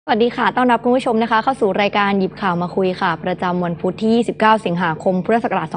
สวัสดีค่ะต้อนรับคุณผู้ชมนะคะเข้าสู่รายการหยิบข่าวมาคุยค่ะประจำวันพุธที่29สิงหาคมพุทธศักราช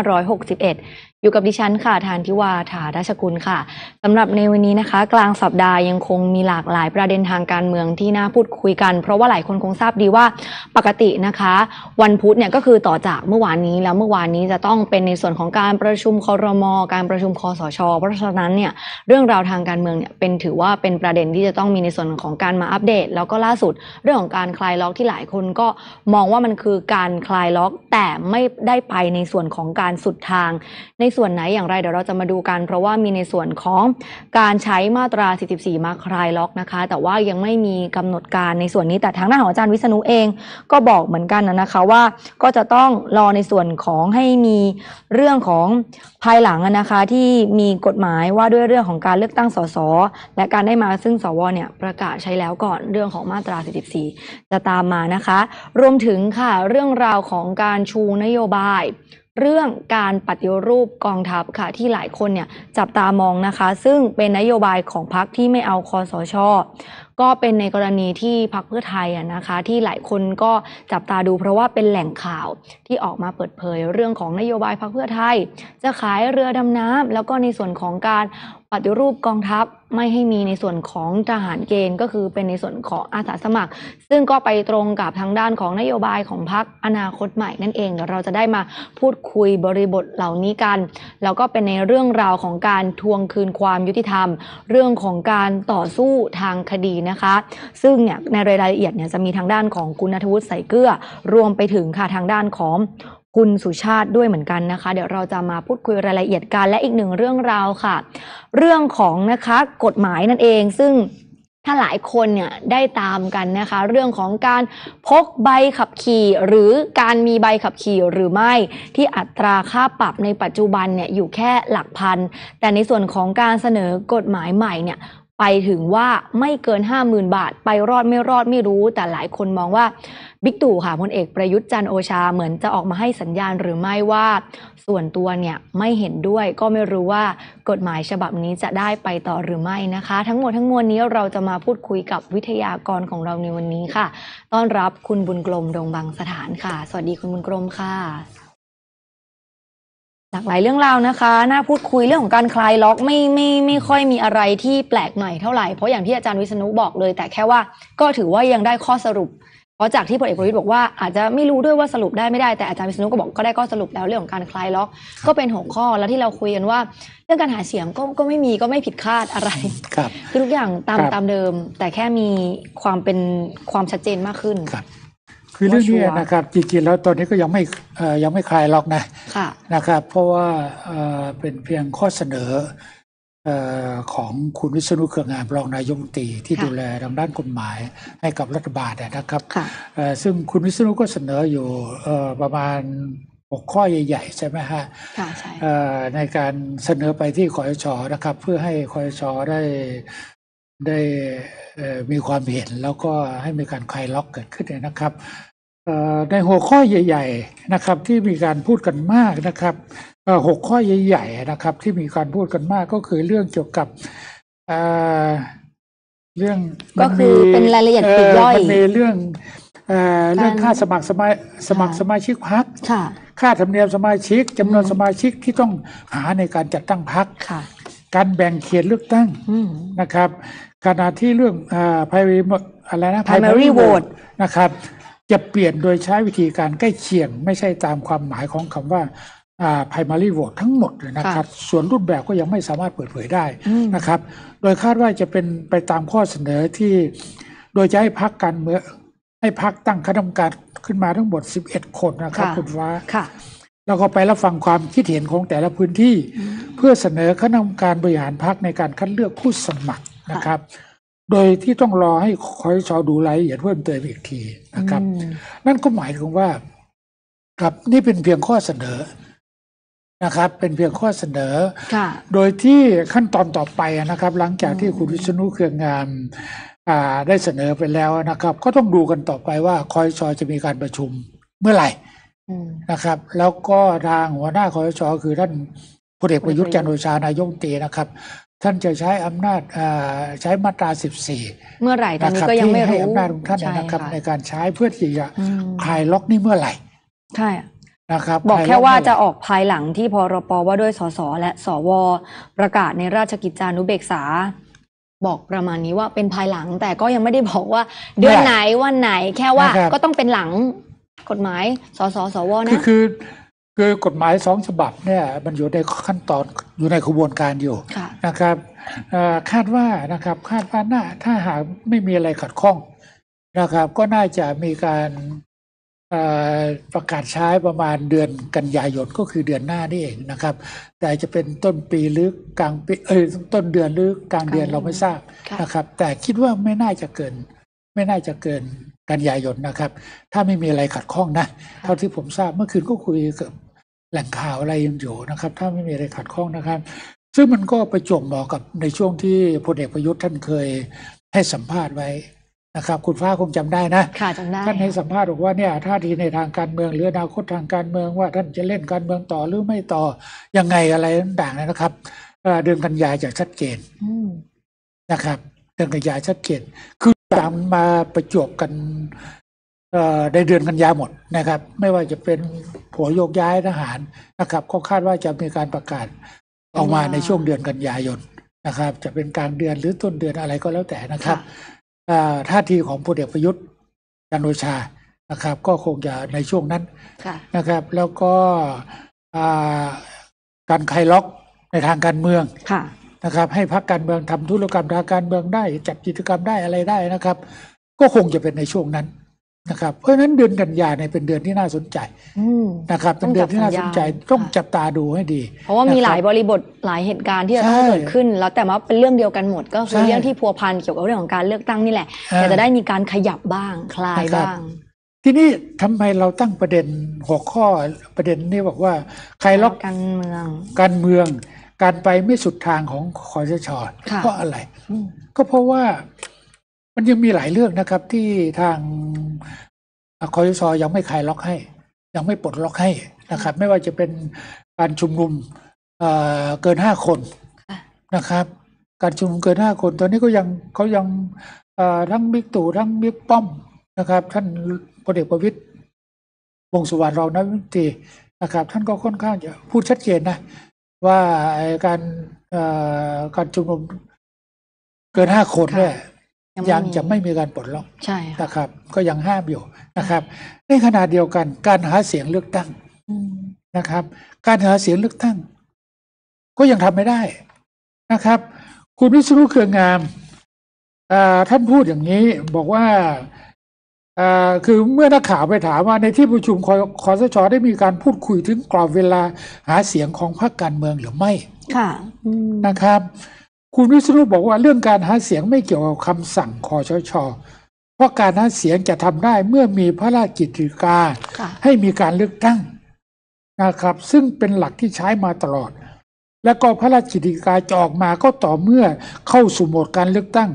2561อยู่กับดิฉันค่ะทานทิวาถาราชกุลค่ะสำหรับในวันนี้นะคะกลางสัปดาห์ยังคงมีหลากหลายประเด็นทางการเมืองที่น่าพูดคุยกันเพราะว่าหลายคนคงทราบดีว่าปกตินะคะวันพุธเนี่ยก็คือต่อจากเมื่อวานนี้แล้วเมื่อวานนี้จะต้องเป็นในส่วนของการประชุมครม.การประชุมคสช.เพราะฉะนั้นเนี่ยเรื่องราวทางการเมืองเนี่ยถือว่าเป็นประเด็นที่จะต้องมีในส่วนของการมาอัปเดตแล้วก็ล่าสุดเรื่องของการคลายล็อกที่หลายคนก็มองว่ามันคือการคลายล็อกแต่ไม่ได้ไปในส่วนของการสุดทางในส่วนไหนอย่างไรเดี๋ยวเราจะมาดูกันเพราะว่ามีในส่วนของการใช้มาตรา44มาคลายล็อกนะคะแต่ว่ายังไม่มีกำหนดการในส่วนนี้แต่ทางด้านของอาจารย์วิษณุเองก็บอกเหมือนกันนะคะว่าก็จะต้องรอในส่วนของให้มีเรื่องของภายหลังนะคะที่มีกฎหมายว่าด้วยเรื่องของการเลือกตั้งสสและการได้มาซึ่งสวเนี่ยประกาศใช้แล้วก่อนเรื่องของมาตรา44จะตามมานะคะรวมถึงค่ะเรื่องราวของการชูนโยบายเรื่องการปฏิรูปกองทัพค่ะที่หลายคนเนี่ยจับตามองนะคะซึ่งเป็นนโยบายของพรรคที่ไม่เอาคสช.ก็เป็นในกรณีที่พรรคเพื่อไทยนะคะที่หลายคนก็จับตาดูเพราะว่าเป็นแหล่งข่าวที่ออกมาเปิดเผยเรื่องของนโยบายพรรคเพื่อไทยจะขายเรือดำน้ำแล้วก็ในส่วนของการปฏิรูปกองทัพไม่ให้มีในส่วนของทหารเกณฑ์ก็คือเป็นในส่วนของอาสาสมัครซึ่งก็ไปตรงกับทางด้านของนโยบายของพรรคอนาคตใหม่นั่นเองเดี๋ยวเราจะได้มาพูดคุยบริบทเหล่านี้กันแล้วก็เป็นในเรื่องราวของการทวงคืนความยุติธรรมเรื่องของการต่อสู้ทางคดีนะคะซึ่งเนี่ยในรายละเอียดเนี่ยจะมีทางด้านของคุณณัฐวุฒิ ใส่เกลือรวมไปถึงค่ะทางด้านของคุณสุชาติด้วยเหมือนกันนะคะเดี๋ยวเราจะมาพูดคุยรายละเอียดกันและอีกหนึ่งเรื่องราวค่ะเรื่องของนะคะกฎหมายนั่นเองซึ่งถ้าหลายคนเนี่ยได้ตามกันนะคะเรื่องของการพกใบขับขี่หรือการมีใบขับขี่หรือไม่ที่อัตราค่าปรับในปัจจุบันเนี่ยอยู่แค่หลักพันแต่ในส่วนของการเสนอกฎหมายใหม่เนี่ยไปถึงว่าไม่เกิน 50,000 บาทไปรอดไม่รอดไม่รู้แต่หลายคนมองว่าบิ๊กตู่ค่ะพลเอกประยุทธ์จันทร์โอชาเหมือนจะออกมาให้สัญญาณหรือไม่ว่าส่วนตัวเนี่ยไม่เห็นด้วยก็ไม่รู้ว่ากฎหมายฉบับนี้จะได้ไปต่อหรือไม่นะคะทั้งหมดทั้งมวลนี้เราจะมาพูดคุยกับวิทยากรของเราในวันนี้ค่ะต้อนรับคุณบุญกลมดงบางสถานค่ะสวัสดีคุณบุญกลมค่ะหลากหลายเรื่องราวนะคะน่าพูดคุยเรื่องของการคลายล็อกไม่ค่อยมีอะไรที่แปลกใหม่เท่าไหร่เพราะอย่างที่อาจารย์วิษณุบอกเลยแต่แค่ว่าก็ถือว่ายังได้ข้อสรุปเพราะจากที่พลเอกประวิตรบอกว่าอาจจะไม่รู้ด้วยว่าสรุปได้ไม่ได้แต่อาจารย์วิษณุก็บอกก็ได้ข้อสรุปแล้วเรื่องของการคลายล็อกก็เป็น6ข้อแล้วที่เราคุยกันว่าเรื่องการหาเสียงก็ไม่มีก็ไม่ผิดคาดอะไรคือทุกอย่างตามเดิมแต่แค่มีความชัดเจนมากขึ้นคือเรื่องนี้นะครับจริงๆแล้วตอนนี้ก็ยังไม่คลายล็อกนะครับเพราะว่าเป็นเพียงข้อเสนอของคุณวิษณุเครืองามรองนายกรัฐมนตรีที่ดูแลทางด้านกฎหมายให้กับรัฐบาลนะครับซึ่งคุณวิษณุก็เสนออยู่ประมาณ6 ข้อใหญ่ๆใช่ไหมฮะในการเสนอไปที่คสช.นะครับเพื่อให้คสช.ได้มีความเห็นแล้วก็ให้มีการคลายล็อกเกิดขึ้นนะครับในหัวข้อใหญ่ๆนะครับที่มีการพูดกันมากนะครับ6 ข้อใหญ่ๆนะครับที่มีการพูดกันมากก็คือเรื่องเกี่ยวกับเรื่องก็คือเป็นรายละเอียดปลีกย่อยมันมีเรื่องค่าสมัครสมาชิกพรรคค่าธรรมเนียมสมาชิกจำนวนสมาชิกที่ต้องหาในการจัดตั้งพรรคการแบ่งเขตเลือกตั้งนะครับขณะที่เรื่องprimary vote นะครับจะเปลี่ยนโดยใช้วิธีการใกล้เคียงไม่ใช่ตามความหมายของคำว่าprimary vote ทั้งหมดเลยนะครับส่วนรูปแบบก็ยังไม่สามารถเปิดเผยได้นะครับโดยคาดว่าจะเป็นไปตามข้อเสนอที่โดยจะให้พรรคการเมืองให้พรรคตั้งคณะกรรมการขึ้นมาทั้งหมด11 คนนะครับคุณฟ้าแล้วก็ไปรับฟังความคิดเห็นของแต่ละพื้นที่เพื่อเสนอคณะกรรมการบริหารพรรคในการคัดเลือกผู้สมัครนะครับโดยที่ต้องรอให้คสช.ดูรายละเอียดเพิ่มเติมอีกทีนะครับนั่นก็หมายถึงว่าครับนี่เป็นเพียงข้อเสนอนะครับเป็นเพียงข้อเสนอโดยที่ขั้นตอนต่อไปนะครับหลังจากที่คุณวิษณุเครืองามได้เสนอไปแล้วนะครับก็ต้องดูกันต่อไปว่าคสช.จะมีการประชุมเมื่อไหร่นะครับแล้วก็ทางหัวหน้าคสช.คือท่านพลเอกประยุทธ์จันทร์โอชานายกรัฐมนตรีนะครับท่านจะใช้อำนาจใช้มาตรา 14 เมื่อไหร่ตอนนี้ก็ยังไม่รู้ที่ให้อำนาจของท่านนะครับในการใช้เพื่อที่จะคลายล็อกนี่เมื่อไหร่ใช่นะครับบอกแค่ว่าจะออกภายหลังที่พรปว่าด้วยสสและสวประกาศในราชกิจจานุเบกษาบอกประมาณนี้ว่าเป็นภายหลังแต่ก็ยังไม่ได้บอกว่าเดือนไหนวันไหนแค่ว่าก็ต้องเป็นหลังกฎหมายสสสวนะคือกฎหมาย2 ฉบับเนี่ยมันอยู่ในขั้นตอนอยู่ในกระบวนการอยู่นะครับคาดว่าถ้าหากไม่มีอะไรขัดข้องนะครับก็น่าจะมีการประกาศใช้ประมาณเดือนกันยายนก็คือเดือนหน้านี่เองนะครับแต่จะเป็นต้นปีหรือกลางปีต้นเดือนหรือกลางเดือนเราไม่ทราบนะครับแต่คิดว่าไม่น่าจะเกินกันยายนนะครับถ้าไม่มีอะไรขัดข้องนะเท่าที่ผมทราบเมื่อคืนก็คุยกับแหล่งข่าวอะไรยังอยู่นะครับถ้าไม่มีอะไรขัดข้องนะครับซึ่งมันก็ประจวบเหมาะกับในช่วงที่พลเอกประยุทธ์ท่านเคยให้สัมภาษณ์ไว้นะครับคุณฟ้าคงจำได้นะค่ะจำได้ท่านให้สัมภาษณ์บอกว่าเนี่ยท่าทีในทางการเมืองหรืออนาคตทางการเมืองว่าท่านจะเล่นการเมืองต่อหรือไม่ต่อยังไงอะไรต่างๆนะครับเดือนกันยายนจะชัดเจนนะครับเดือนกันยายนชัดเจนคือตามมาประจวบกันในเดือนกันยายนหมดนะครับไม่ว่าจะเป็นผัวโยกย้ายทหารนะครับก็คาดว่าจะมีการประกาศออกมาในช่วงเดือนกันยายนนะครับจะเป็นกลางเดือนหรือต้นเดือนอะไรก็แล้วแต่นะครับท่าทีของพลเอกประยุทธ์จันทร์โอชานะครับก็คงจะในช่วงนั้นนะครับแล้วก็การคลายล็อกในทางการเมืองนะครับให้พรรคการเมืองทำธุรกรรมทางการเมืองได้จัดกิจกรรมได้อะไรได้นะครับก็คงจะเป็นในช่วงนั้นนะครับเพราะฉะนั้นเดือนกันยายนเป็นเดือนที่น่าสนใจนะครับเป็นเดือนที่น่าสนใจต้องจับตาดูให้ดีเพราะว่ามีหลายบริบทหลายเหตุการณ์ที่จะต้องเกิดขึ้นแล้วแต่ว่าเป็นเรื่องเดียวกันหมดก็คือเรื่องที่พัวพันเกี่ยวกับเรื่องของการเลือกตั้งนี่แหละแต่จะได้มีการขยับบ้างคลายบ้างทีนี้ทำไมเราตั้งประเด็นหัวข้อประเด็นนี้บอกว่าใครล็อกการเมืองการไปไม่สุดทางของคสช.เพราะอะไรก็เพราะว่ามันยังมีหลายเรื่องนะครับที่ทางคสช.ยังไม่คลายล็อกให้ยังไม่ปลดล็อกให้นะครับไม่ว่าจะเป็นการชุมนุมเกิน5 คนนะครับการชุมนุมเกิน5 คนตอนนี้เขายังทั้งบิ๊กตู่ทั้งบิ๊กป้อมนะครับท่านพลเอกประวิตรวงษ์สุวรรณรองนายกรัฐมนตรีนะครับท่านก็ค่อนข้างจะพูดชัดเจนนะว่าการชุมนุมเกิน5 คนเนี่ยยังจะไม่มีการปลดล็อกนะครับก็ยังห้ามอยู่นะครับในขณะเดียวกันการหาเสียงเลือกตั้งนะครับการหาเสียงเลือกตั้งก็ยังทำไม่ได้นะครับคุณวิษณุเครืองามท่านพูดอย่างนี้บอกว่าคือเมื่อนักข่าวไปถามว่าในที่ประชุมคสช.ได้มีการพูดคุยถึงกรอบเวลาหาเสียงของพรรคการเมืองหรือไม่นะครับคุณวิษณุบอกว่าเรื่องการหาเสียงไม่เกี่ยวกับคำสั่งคสช.เพราะการหาเสียงจะทำได้เมื่อมีพระราชกิจกาให้มีการเลือกตั้งนะครับซึ่งเป็นหลักที่ใช้มาตลอดและก็พระราชกิจกาจะออกมาก็ต่อเมื่อเข้าสู่โหมดการเลือกตั้ง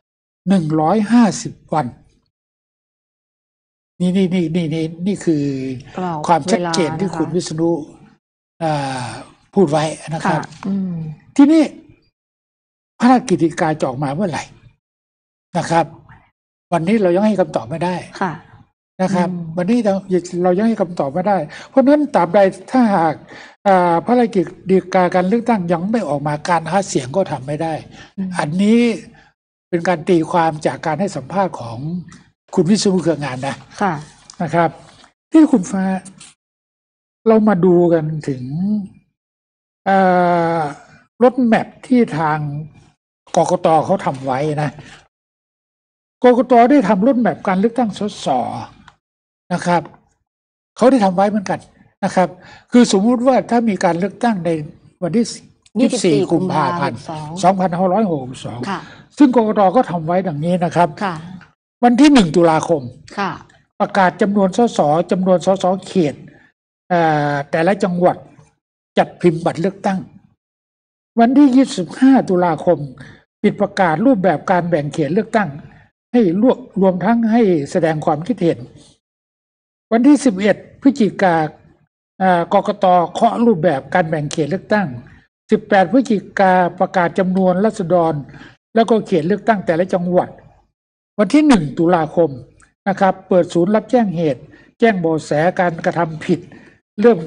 150 วันนี่คือความชัดเจนที่คุณวิษณุพูดไว้นะครับทีนี้พระราชกิจกาจะออกมาเมื่อไหร่นะครับวันนี้เรายังให้คำตอบไม่ได้นะครับวันนี้เรายังให้คำตอบไม่ได้เพราะฉะนั้นตราบใดถ้าหากพระราชกิจกาการเลือกตั้งยังไม่ออกมาการหาเสียงก็ทำไม่ได้อันนี้เป็นการตีความจากการให้สัมภาษณ์ของคุณวิษณุเครืองามนะครับที่คุณฟ้าเรามาดูกันถึงรถแมพที่ทางกกต.เขาทำไว้นะกกต.ได้ทำรถแมพการเลือกตั้งสส.นะครับเขาได้ทำไว้เหมือนกันนะครับคือสมมุติว่าถ้ามีการเลือกตั้งในวันที่24 กุมภาพันธ์ 2562ซึ่งกกต.ก็ทำไว้ดังนี้นะครับวันที่1 ตุลาคมประกาศจำนวนสสจำนวนสสเขตแต่ละจังหวัดจัดพิมพ์บัตรเลือกตั้งวันที่25 ตุลาคมปิดประกาศรูปแบบการแบ่งเขตเลือกตั้งให้รวมทั้งให้แสดงความคิดเห็นวันที่11 พฤศจิกายนกกต.เคาะรูปแบบการแบ่งเขตเลือกตั้ง 18 พฤศจิกาประกาศจำนวนราษฎร แล้วก็เขตเลือกตั้งแต่ละจังหวัด วันที่ 1 ตุลาคมนะครับเปิดศูนย์รับแจ้งเหตุ แจ้งเบาะแสการกระทำผิด เริ่ม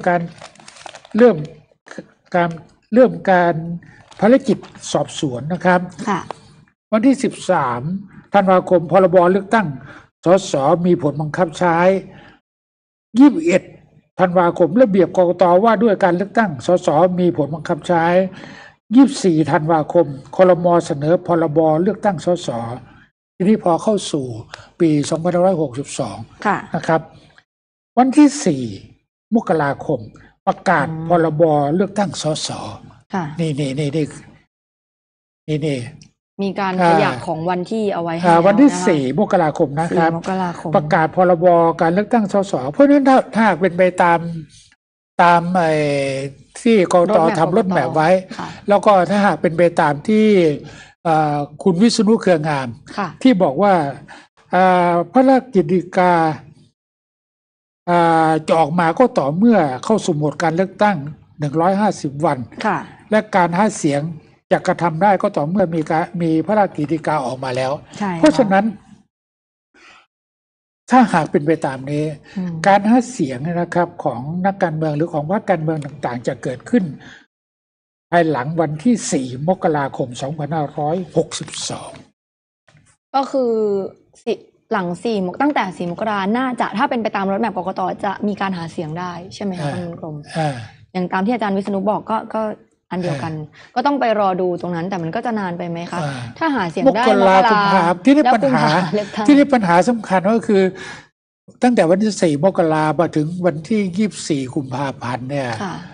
การภารกิจสอบสวนนะครับวันที่ 13 ธันวาคมพรบเลือกตั้งสสมีผลบังคับใช้ 21 ธันวาคมระเบียบกกตว่าด้วยการเลือกตั้งสสมีผลบังคับใช้ 24 ธันวาคมครม.เสนอพรบเลือกตั้งสสทีนี้พอเข้าสู่ปี 2562 นะครับ วันที่ 4 มกราคมประกาศพรบเลือกตั้งสสนี่มีการขยับของวันที่เอาไว้ให้วันที่ 4 มกราคมนะครับประกาศพรบการเลือกตั้งสสเพราะฉะนั้นถ้าเป็นไปตามที่กกตทำรถแมพไว้ แล้วก็ถ้าหากเป็นไปตามที่คุณวิษณุเครืองามที่บอกว่าพระราชกฤษฎีกาจะออกมาก็ต่อเมื่อเข้าสู่โหมดการเลือกตั้ง150 วันและการหาเสียงจะกระทำได้ก็ต่อเมื่อมีพระราชกฤษฎีกาออกมาแล้วเพราะฉะนั้นถ้าหากเป็นไปตามนี้การหาเสียงนะครับของนักการเมืองหรือของพรรคการเมืองต่างๆจะเกิดขึ้นภายหลังวันที่ 4 มกราคม 2562 ก็คือหลังตั้งแต่ 4 มกราน่าจะถ้าเป็นไปตามรถแมพกกตจะมีการหาเสียงได้ใช่ไหมคะคุณกรมอย่างตามที่อาจารย์วิษณุบอกก็อันเดียวกันก็ต้องไปรอดูตรงนั้นแต่มันก็จะนานไปไหมคะถ้าหาเสียงได้มกราที่นี่ปัญหาสำคัญก็คือตั้งแต่วันที่ 4 มกรามาถึงวันที่ 24 กุมภาพันธ์เนี่ย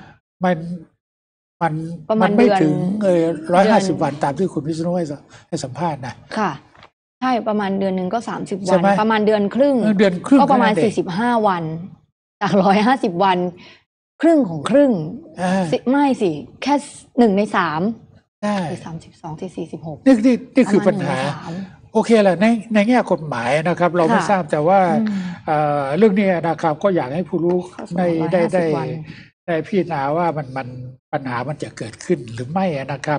มันไม่ถึง150 วันตามที่คุณวิษณุให้สัมภาษณ์นะค่ะใช่ประมาณเดือนหนึ่งก็30 วันประมาณเดือนครึ่งก็ประมาณ45 วันจาก150 วันครึ่งของครึ่งไม่สิแค่1 ใน 332 46 นี่คือปัญหาโอเคแหละในแง่กฎหมายนะครับเราไม่ทราบแต่ว่าเรื่องนี้นะครับก็อยากให้ผู้รู้ได้พิจารณาว่ามันปัญหามันจะเกิดขึ้นหรือไม่นะครับ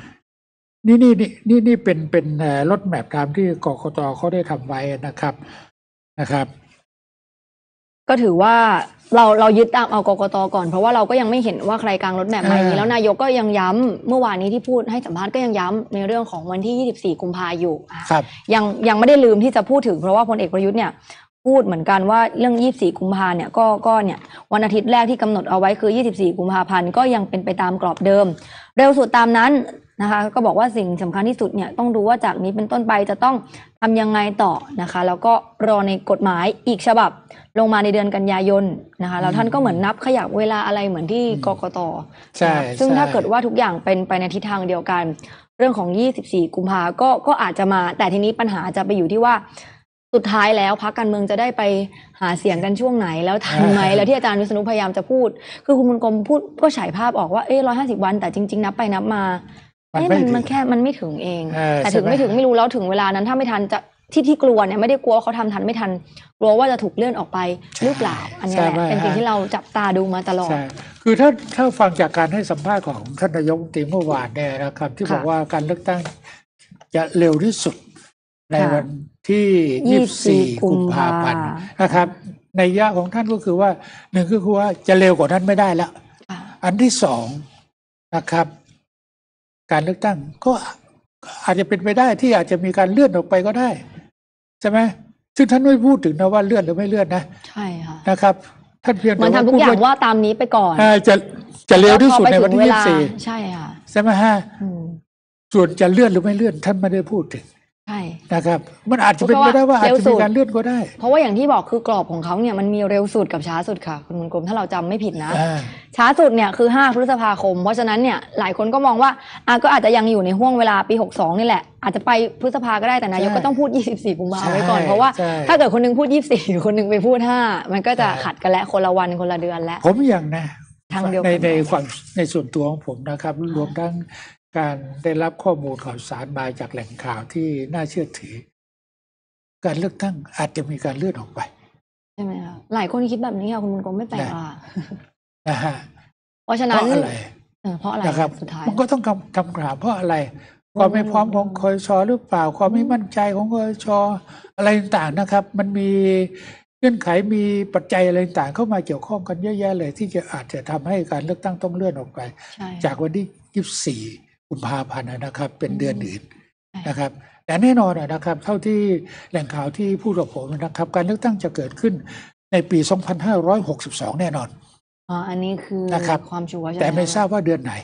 นี่เป็นรถแมพตามที่กกตเขาได้ทำไว้นะครับก็ถือว่าเรายึดตามเอากกตก่อนเพราะว่าเราก็ยังไม่เห็นว่าใครกลางรถแมพมาอย่างนี้แล้วนายกก็ยังย้ำเมื่อวานนี้ที่พูดให้สัมภาษณ์ก็ยังย้ำในเรื่องของวันที่24 กุมภาอยู่ยังไม่ได้ลืมที่จะพูดถึงเพราะว่าพลเอกประยุทธ์เนี่ยพูดเหมือนกันว่าเรื่อง24 กุมภาเนี่ยก็เนี่ยวันอาทิตย์แรกที่กำหนดเอาไว้คือ24 กุมภาพันธ์ก็ยังเป็นไปตามกรอบเดิมเร็วสุดตามนั้นนะคะก็บอกว่าสิ่งสำคัญที่สุดเนี่ยต้องดูว่าจากนี้เป็นต้นไปจะต้องทำยังไงต่อนะคะแล้วก็รอในกฎหมายอีกฉบับลงมาในเดือนกันยายนนะคะแล้วท่านก็เหมือนนับขยับเวลาอะไรเหมือนที่กกตซึ่งถ้าเกิดว่าทุกอย่างเป็นไปในทิศทางเดียวกันเรื่องของ24 กุมภาก็อาจจะมาแต่ทีนี้ปัญหาจะไปอยู่ที่ว่าสุดท้ายแล้วพรรคการเมืองจะได้ไปหาเสียงกันช่วงไหนแล้วทันไหมแล้วที่อาจารย์วิษณุพยายามจะพูดคือคุณบุญกรมพูดก็ฉายภาพออกว่า150 วันแต่จริงๆนับไปนับมามันแค่มันไม่ถึงเองแต่ถึงไม่ถึงไม่รู้แล้วถึงเวลานั้นถ้าไม่ทันจะที่กลัวเนี่ยไม่ได้กลัวว่าเขาทำทันไม่ทันกลัวว่าจะถูกเลื่อนออกไปหรือเปล่าอันนี้แหละเป็นสิ่งที่เราจับตาดูมาตลอดคือถ้าฟังจากการให้สัมภาษณ์ของท่านนายกรัฐมนตรีเมื่อวานเนี่ยนะครับที่บอกว่าการเลือกตั้งจะเร็วที่สุดในวันที่24 กุมภาพันธ์นะครับในยะของท่านก็คือว่าหนึ่งก็คือว่าจะเร็วกว่านั้นไม่ได้แล้วอันที่สองนะครับการเลือกตั้งก็อาจจะเป็นไปได้ที่อาจจะมีการเลื่อนออกไปก็ได้ใช่ไหมซึ่งท่านไม่พูดถึงนะว่าเลื่อนหรือไม่เลื่อนนะใช่ค่ะนะครับท่านเพียงมันทำทุกอย่างว่าตามนี้ไปก่อนจะเร็วที่สุดในวันที่24 ใช่ค่ะใช่ไหมฮะส่วนจะเลื่อนหรือไม่เลื่อนท่านไม่ได้พูดถึงใช่นะครับมันอาจจะเป็นไปได้ว่าอาจจะมีการเลื่อนก็ได้เพราะว่าอย่างที่บอกคือกรอบของเขาเนี่ยมันมีเร็วสุดกับช้าสุดค่ะคุณบุญกรมถ้าเราจำไม่ผิดนะช้าสุดเนี่ยคือ5 พฤษภาคมเพราะฉะนั้นเนี่ยหลายคนก็มองว่าก็อาจจะยังอยู่ในห่วงเวลาปี62นี่แหละอาจจะไปพฤษภาก็ได้แต่นายกก็ต้องพูด24 กุมภาพันธ์ไว้ก่อนเพราะว่าถ้าเกิดคนนึงพูด24คนนึงไปพูด5มันก็จะขัดกันและคนละวันคนละเดือนแล้วผมอย่างนะในความในส่วนตัวของผมนะครับรวมทั้งการได้รับข้อมูลข่าวสารมาจากแหล่งข่าวที่น่าเชื่อถือการเลือกตั้งอาจจะมีการเลื่อนออกไปใช่ไหมคะหลายคนคิดแบบนี้ค่ะคุณบุญกรมไม่แปลกอ่ะนะฮะเพราะฉะนั้นเพราะอะไรนะครับสุดท้ายมันก็ต้องคำถามเพราะอะไรความไม่พร้อมของคอสชหรือเปล่าความไม่มั่นใจของคอสชอะไรต่างๆนะครับมันมีเงื่อนไขมีปัจจัยอะไรต่างเข้ามาเกี่ยวข้องกันเยอะแยะเลยที่จะอาจจะทำให้การเลือกตั้งต้องเลื่อนออกไปจากวันที่24 กุมภาพันธ์นะครับเป็นเดือนอื่นนะครับแต่แน่นอนนะครับเท่าที่แหล่งข่าวที่พูดกับผมนะครับการเลือกตั้งจะเกิดขึ้นในปี 2562 แน่นอนอันนี้คือความชัวร์แต่ไม่ทราบว่าเดือนไหน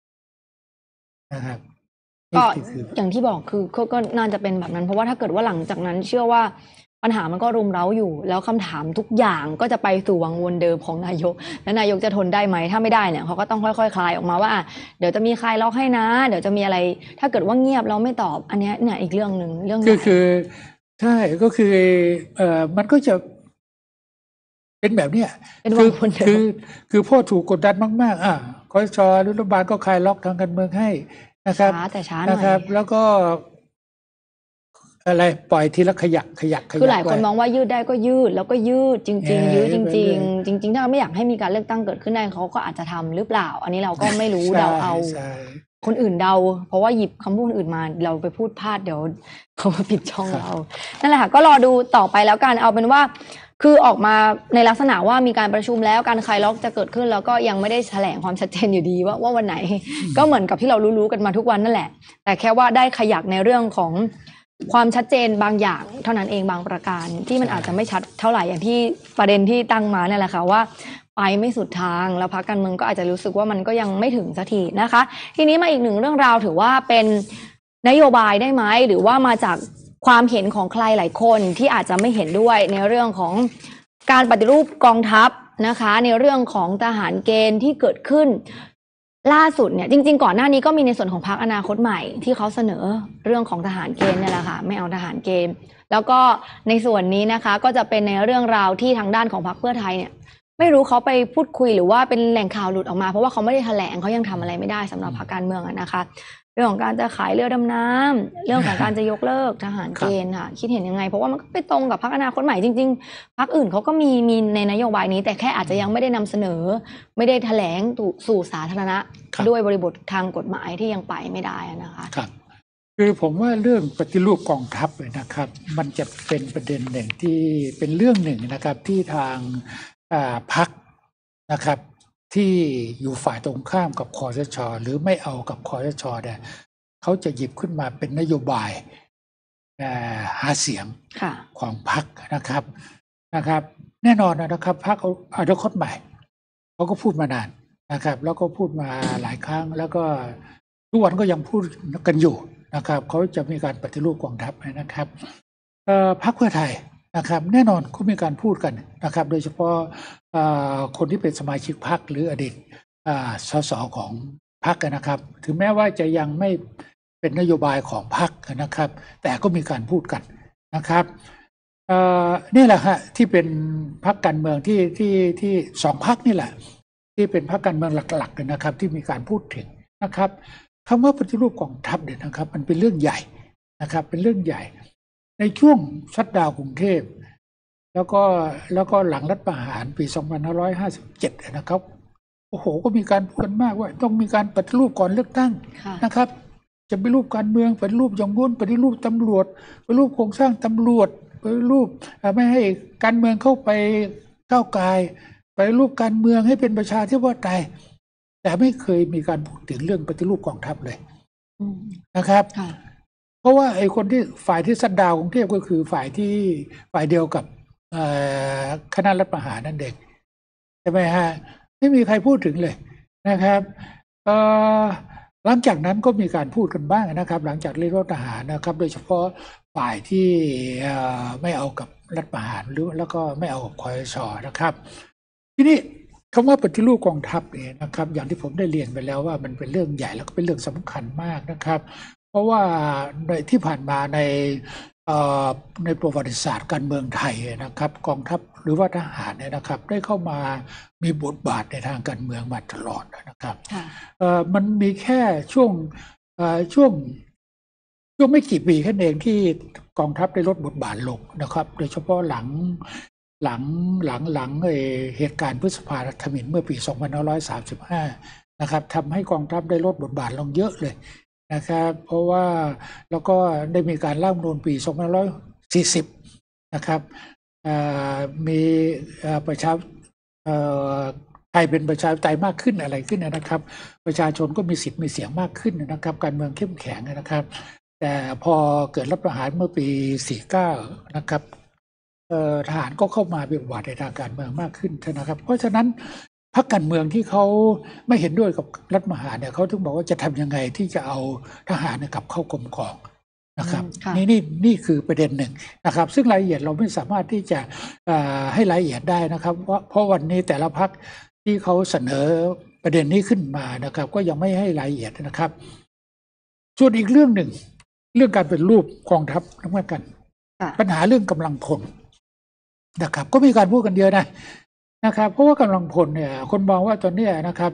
นะครับก็อย่างที่บอกคือก็น่าจะเป็นแบบนั้นเพราะว่าถ้าเกิดว่าหลังจากนั้นเชื่อว่าปัญหามันก็รุมเร้าอยู่แล้วคำถามทุกอย่างก็จะไปสู่วังวนเดิมของนายกและนายกจะทนได้ไหมถ้าไม่ได้เนี่ยเขาก็ต้องค่อยๆคลายออกมาว่าเดี๋ยวจะมีคลายล็อกให้นะเดี๋ยวจะมีอะไรถ้าเกิดว่าเงียบเราไม่ตอบอันนี้เนี่ยอีกเรื่องหนึ่งเรื่องคือใช่ก็คือมันก็จะเป็นแบบเนี้ยคือพ่อถูกกดดันมากๆคอสชรัฐบาลก็คลายล็อกทางการเมืองให้นะครับแต่ช้านะครับ แล้วก็อะไรปล่อยทีละขยักคือหลายคนมองว่ายืดได้ก็ยืดแล้วก็ยืดจริงๆยืดจริงๆถ้าไม่อยากให้มีการเลือกตั้งเกิดขึ้นได้เขาก็อาจจะทำหรือเปล่าอันนี้เราก็ไม่รู้เดาเอาคนอื่นเดาเพราะว่าหยิบคำพูดอื่นมาเราไปพูดพลาดเดี๋ยวเขามาปิดช่องเรานั่นแหละค่ะก็รอดูต่อไปแล้วกันเอาเป็นว่าคือออกมาในลักษณะว่ามีการประชุมแล้วการคลายล็อกจะเกิดขึ้นแล้วก็ยังไม่ได้แถลงความชัดเจนอยู่ดีว่าวันไหนก็เหมือนกับที่เรารู้ๆกันมาทุกวันนั่นแหละแต่แค่ว่าได้ขยักในเรื่องของความชัดเจนบางอย่างเท่านั้นเองบางประการที่มันอาจจะไม่ชัดเท่าไหร่อย่างที่ประเด็นที่ตั้งมาเนี่ยแหละค่ะว่าไปไม่สุดทางแล้วพรรคการเมืองก็อาจจะรู้สึกว่ามันก็ยังไม่ถึงสักทีนะคะทีนี้มาอีกหนึ่งเรื่องราวถือว่าเป็นนโยบายได้ไหมหรือว่ามาจากความเห็นของใครหลายคนที่อาจจะไม่เห็นด้วยในเรื่องของการปฏิรูปกองทัพนะคะในเรื่องของทหารเกณฑ์ที่เกิดขึ้นล่าสุดเนี่ยจริงๆก่อนหน้านี้ก็มีในส่วนของพรรคอนาคตใหม่ที่เขาเสนอเรื่องของทหารเกณฑ์เนี่ยแหละค่ะไม่เอาทหารเกณฑ์แล้วก็ในส่วนนี้นะคะก็จะเป็นในเรื่องราวที่ทางด้านของพรรคเพื่อไทยเนี่ยไม่รู้เขาไปพูดคุยหรือว่าเป็นแหล่งข่าวหลุดออกมาเพราะว่าเขาไม่ได้แถลงเขายังทำอะไรไม่ได้สำหรับพรรคการเมืองนะคะเรื่องของการจะขายเรือดำน้ำเรื่องของการจะยกเลิกทหารเกณฑ์ค่ะคิดเห็นยังไงเพราะว่ามันก็ไปตรงกับพรรคอนาคตใหม่จริงๆพรรคอื่นเขาก็มีในนโยบายนี้แต่แค่อาจจะยังไม่ได้นำเสนอไม่ได้แถลงสู่สาธารณะด้วยบริบททางกฎหมายที่ยังไปไม่ได้นะคะครับคือผมว่าเรื่องปฏิรูปกองทัพนะครับมันจะเป็นประเด็นหนึ่งที่เป็นเรื่องหนึ่งนะครับที่ทางพรรคนะครับที่อยู่ฝ่ายตรงข้ามกับคอสช.หรือไม่เอากับคอสช.เนี่ยเขาจะหยิบขึ้นมาเป็นนโยบายหาเสียงของพรรคนะครับแน่นอนนะครับพรรคอนาคตใหม่เขาก็พูดมานานนะครับแล้วก็พูดมาหลายครั้งแล้วก็ทุกวันก็ยังพูดกันอยู่นะครับเขาจะมีการปฏิรูปกองทัพนะครับพรรคเพื่อไทยนะครับแน่นอนเขามีการพูดกันนะครับโดยเฉพาะคนที่เป็นสมาชิกพรรคหรืออดีตสสของพรรคนะครับถึงแม้ว่าจะยังไม่เป็นนโยบายของพรรคนะครับแต่ก็มีการพูดกันนะครับนี่แหละฮะที่เป็นพรรคการเมืองที่สองพรรคนี่แหละที่เป็นพรรคการเมืองหลักๆนะครับที่มีการพูดถึงนะครับคำว่าปฏิรูปกองทัพเนี่ยนะครับมันเป็นเรื่องใหญ่นะครับเป็นเรื่องใหญ่ในช่วงชัตดาวน์กรุงเทพแล้วก็หลังรัฐประหารปี 2557 นะครับโอ้โหก็มีการพูดกันมากว่าต้องมีการปฏิรูปก่อนเลือกตั้งนะครับจะปฏิรูปการเมืองปฏิรูปอย่างงู้นปฏิรูปตำรวจปฏิรูปโครงสร้างตำรวจปฏิรูปไม่ให้การเมืองเข้าไปก้าวไกลปฏิรูปการเมืองให้เป็นประชาธิปไตยแต่ไม่เคยมีการพูดถึงเรื่องปฏิรูปกองทัพเลยนะครับเพราะว่าไอ้คนที่ฝ่ายที่ซัดดาวกรุงเทพก็คือฝ่ายเดียวกับคณะรัฐประหารนั่นเองใช่ไหมฮะไม่มีใครพูดถึงเลยนะครับหลังจากนั้นก็มีการพูดกันบ้างนะครับหลังจากเรื่องรัฐประหารนะครับโดยเฉพาะฝ่ายที่ไม่เอากับรัฐประหารหรือแล้วก็ไม่เอากับคอสช.นะครับทีนี้คำว่าปฏิรูปกองทัพเนี่ยนะครับอย่างที่ผมได้เรียนไปแล้วว่ามันเป็นเรื่องใหญ่แล้วก็เป็นเรื่องสำคัญมากนะครับเพราะว่าในที่ผ่านมาในประวัติศาสตร์การเมืองไทยนะครับกองทัพหรือว่าทหารเนี่ยนะครับได้เข้ามามีบทบาทในทางการเมืองมาตลอดนะครับมันมีแค่ช่วงไม่กี่ปีแค่เองที่กองทัพได้ลดบทบาทลงนะครับโดยเฉพาะหลังเหตุการณ์พฤษภาธมิฬเมื่อปี 2535 นะครับทำให้กองทัพได้ลดบทบาทลงเยอะเลยนะครับเพราะว่าแล้วก็ได้มีการร่างรัฐธรรมนูญปี2540นะครับมีประชาไทยเป็นประชาธิปไตยมากขึ้นอะไรขึ้นนะครับประชาชนก็มีสิทธิ์มีเสียงมากขึ้นนะครับการเมืองเข้มแข็งนะครับแต่พอเกิดรัฐประหารเมื่อปี49นะครับทหารก็เข้ามามีบทบาทในทางการเมืองมากขึ้นนะครับเพราะฉะนั้นพรรคการเมืองที่เขาไม่เห็นด้วยกับรัฐประหารเนี่ยเขาถึงบอกว่าจะทำยังไงที่จะเอาทหารกลับเข้ากรมกองนะครับนี่คือประเด็นหนึ่งนะครับซึ่งรายละเอียดเราไม่สามารถที่จะให้รายละเอียดได้นะครับเพราะวันนี้แต่ละพรรคที่เขาเสนอประเด็นนี้ขึ้นมานะครับก็ยังไม่ให้รายละเอียดนะครับส่วนอีกเรื่องหนึ่งเรื่องการเป็นรูปกองทัพเหมือนกันปัญหาเรื่องกำลังพลนะครับก็มีการพูดกันเยอะนะครับเพราะว่ากำลังพลเนี่ยคนมองว่าตอนนี้นะครับ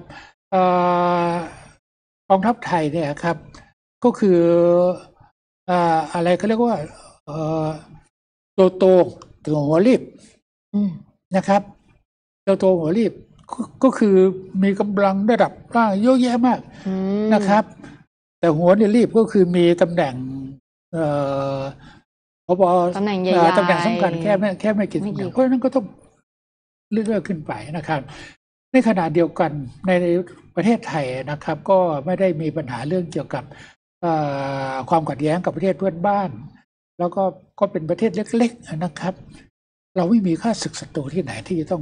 กองทัพไทยเนี่ยครับก็คืออะไรเขาเรียกว่าโตถึงหัวรีบนะครับโตหัวรีบก็คือมีกำลังระดับล่างเยอะแยะมากนะครับแต่หัวเนี่ยรีบก็คือมีตำแหน่งพบตำแหน่งใหญ่ๆตำแหน่งสำคัญแค่ไม่กี่ตำแหน่งเพราะฉะนั้นก็ต้องเลื่อนขึ้นไปนะครับในขณะเดียวกันในประเทศไทยนะครับก็ไม่ได้มีปัญหาเรื่องเกี่ยวกับความขัดแย้งกับประเทศเพื่อนบ้านแล้วก็เป็นประเทศเล็กๆนะครับเราไม่มีค่าศึกศัตรูที่ไหนที่จะต้อง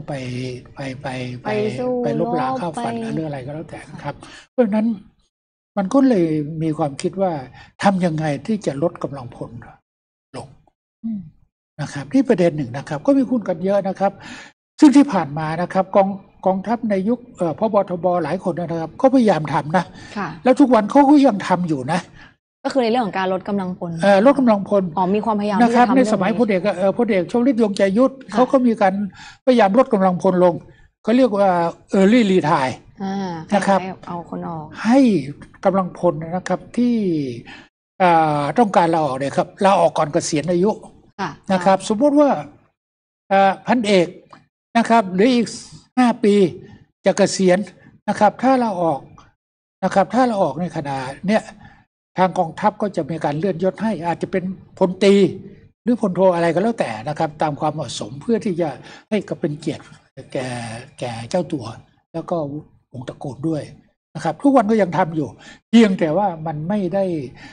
ไปลบล้างข้าวฟันหรืออะไรก็แล้วแต่นะครับเพราะฉะนั้นมันก็เลยมีความคิดว่าทำยังไงที่จะลดกำลังพลลงนะครับนี่ประเด็นหนึ่งนะครับก็มีคุ้นกันเยอะนะครับซึ่งที่ผ่านมานะครับกองทัพในยุคพบทบหลายคนนะครับก็พยายามทำนะแล้วทุกวันเขาก็ยังทำอยู่นะก็คือในเรื่องของการลดกำลังพลลดกำลังพลมีความพยายามนะครับในสมัยพลเอกชวลิตยงใจยุทธเขาก็มีการพยายามลดกำลังพลลงเขาเรียกว่า early retire นะครับเอาคนออกให้กำลังพลนะครับที่ต้องการลาออกเนี่ยครับลาออกก่อนเกษียณอายุนะครับสมมติว่าพันเอกนะครับหรืออีก5 ปีจะเกษียณนะครับถ้าลาออกนะครับถ้าลาออกในขณะเนี่ยทางกองทัพก็จะมีการเลื่อนยศให้อาจจะเป็นพลตรีหรือพลโทอะไรก็แล้วแต่นะครับตามความเหมาะสมเพื่อที่จะให้กับเป็นเกียรติแก่เจ้าตัวแล้วก็วงตระกูลด้วยนะครับทุกวันก็ยังทำอยู่เพียงแต่ว่ามันไม่ได้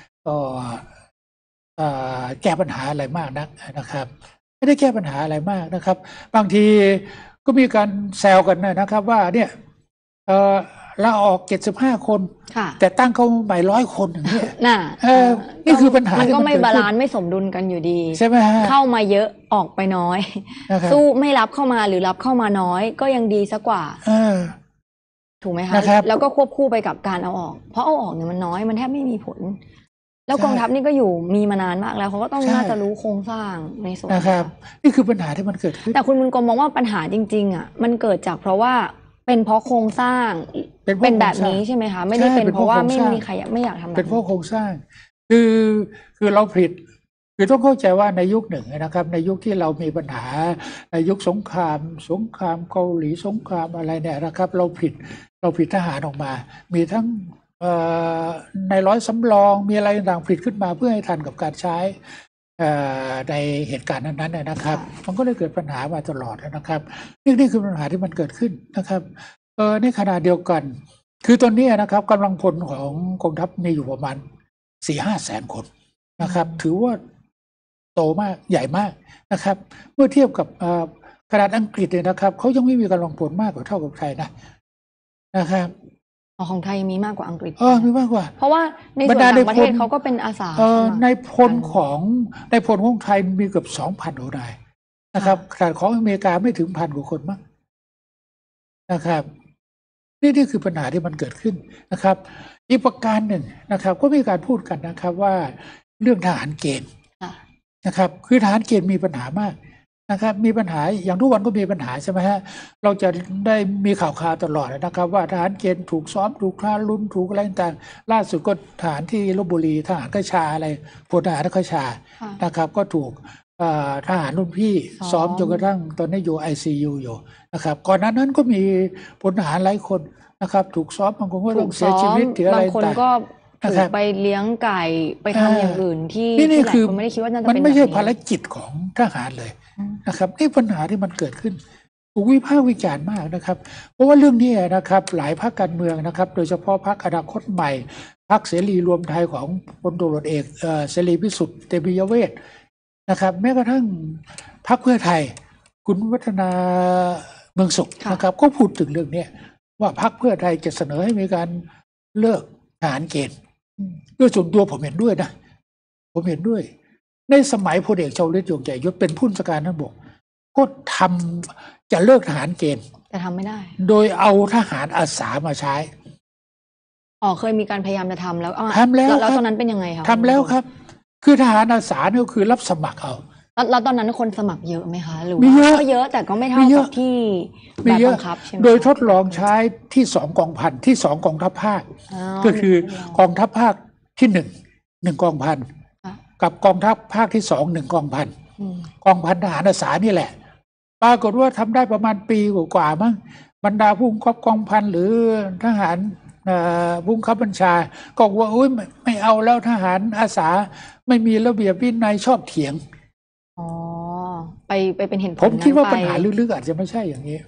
แก้ปัญหาอะไรมากนักนะครับไม่ได้แก้ปัญหาอะไรมากนะครับบางทีก็มีการแซวกันนะครับว่าเนี่ยลาออก75 คนแต่ตั้งเขาใหม่100 คนอย่างนี้นี่คือปัญหามันก็ไม่บาลานซ์ไม่สมดุลกันอยู่ดีใช่ไหมฮะเข้ามาเยอะออกไปน้อยสู้ไม่รับเข้ามาหรือรับเข้ามาน้อยก็ยังดีซะกว่าถูกไหมคะแล้วก็ควบคู่ไปกับการเอาออกเพราะเอาออกเนี่ยมันน้อยมันแทบไม่มีผลแล้วกองทัพนี่ก็อยู่มีมานานมากแล้วเขาก็ต้องน่าจะรู้โครงสร้างในส่วนนะครับนี่คือปัญหาที่มันเกิดขึ้นแต่คุณบุญกรมมองว่าปัญหาจริงๆอ่ะมันเกิดจากเพราะว่าเป็นเพราะโครงสร้างเป็นแบบนี้ใช่ไหมคะไม่ได้เป็นเพราะว่าไม่มีใครไม่อยากทำเป็นเพราะโครงสร้างคือเราผิดคือต้องเข้าใจว่าในยุคหนึ่งนะครับในยุคที่เรามีปัญหาในยุคสงครามเกาหลีสงครามอะไรเนี่ยนะครับเราผิดทหารออกมามีทั้งในร้อยสำรองมีอะไรต่างผลิตขึ้นมาเพื่อให้ทันกับการใช้ในเหตุการณ์นั้นๆนะครับมันก็เลยเกิดปัญหามาตลอดนะครับนี่คือปัญหาที่มันเกิดขึ้นนะครับในขณะเดียวกันคือตอนนี้นะครับกำลังพลของกองทัพมีอยู่ประมาณ 4-5 แสนคนนะครับถือว่าโตมากใหญ่มากนะครับเมื่อเทียบกับขนาดอังกฤษเนี่ยนะครับเขายังไม่มีกำลังพลมากกว่าเท่ากับไทยนะครับของไทยมีมากกว่าอังกฤษมีมากกว่าเพราะว่าในส่วนต่างประเทศเขาก็เป็นอาสาในพลของไทยมีเกือบ 2,000 นายนะครับขนาดของอเมริกาไม่ถึง1,000 กว่าคนมั้งนะครับนี่คือปัญหาที่มันเกิดขึ้นนะครับอีกประการหนึ่งนะครับก็มีการพูดกันนะครับว่าเรื่องทหารเกณฑ์นะครับคือทหารเกณฑ์มีปัญหามากนะครับมีปัญหาอย่างทุกวันก็มีปัญหาใช่ไหมฮะเราจะได้มีข่าวตลอดนะครับว่าทหารเกณฑ์ถูกซ้อมถูกทารุณถูกอะไรต่างล่าสุดก็ทหารที่ลพบุรีทหารกชาอะไรพลทหารกชานะครับก็ถูกทหารรุ่นพี่ซ้อมจนกระทั่งตอนนี้อยู่ ICU อยู่นะครับก่อนนั้นก็มีพลทหารหลายคนนะครับถูกซ้อมบางคนก็ถูต้อก งเสีซ้ยอชีมวิตหรืออะไรบางคนต่างก็ถูนะครักบไปเลี้ยงไก่ไปทำอย่างอื่นที่นี่ที่หลายคือคนไม่ได้คิดว่าน่าจะมันเป็นไม่ใช่แบบนี้ภารกิจของทหารเลยนะครับนี่ปัญหาที่มันเกิดขึ้นถูกวิพากษ์วิจารณ์มากนะครับ เพราะว่าเรื่องนี้นะครับหลายพรรคการเมืองนะครับ โดยเฉพาะพรรคอนาคตใหม่พรรคเสรีรวมไทยของพลตำรวจเอกเสรีพิสุทธิ์เตมียเวทนะครับ แม้กระทั่งพรรคเพื่อไทย คุณวัฒนาเมืองสุขนะครับ ก็พูดถึงเรื่องนี้ว่าพรรคเพื่อไทยจะเสนอให้มีการเลิกทหารเกณฑ์ด้วยส่วนตัวผมเห็นด้วยนะ ผมเห็นด้วย ในสมัยพลเอกชวลิตยงใจยุทธเป็นผู้บัญชาการทหารบกก็ทำจะเลิกทหารเกณฑ์แต่ทำไม่ได้โดยเอาทหารอาสามาใช้เคยมีการพยายามจะทำแล้วทำแล้วแล้วตอนนั้นเป็นยังไงคะทำแล้วครับ คือทหารอาสาเนี่ยคือรับสมัครเอาแล้วตอนนั้นคนสมัครเยอะไหมคะหรือมีว่าเยอะก็เยอะแต่ก็ไม่เท่ามีเยกัอะบที่มีแบบเยบัอะงคับใช่ไหมโดยทดลองใช้ที่2 กองพันที่2 กองทัพภาค ก็คือกองทัพภาคที่1 กองพันกับกองทัพภาคที่2 1 กองพันกองพันทหารอาสานี่แหละปรากฏว่าทำได้ประมาณปีกว่าๆมั้งบรรดาผู้บังคับกองพันหรือทหารผู้บังคับบัญชาก็ว่าอุ้ยไม่เอาแล้วทหารอาสาไม่มีระเบียบวินัยชอบเถียงไปเป็นเหตุผลผมคิดว่านั้นไปปัญหาลึกๆอาจจะไม่ใช่อย่างนี้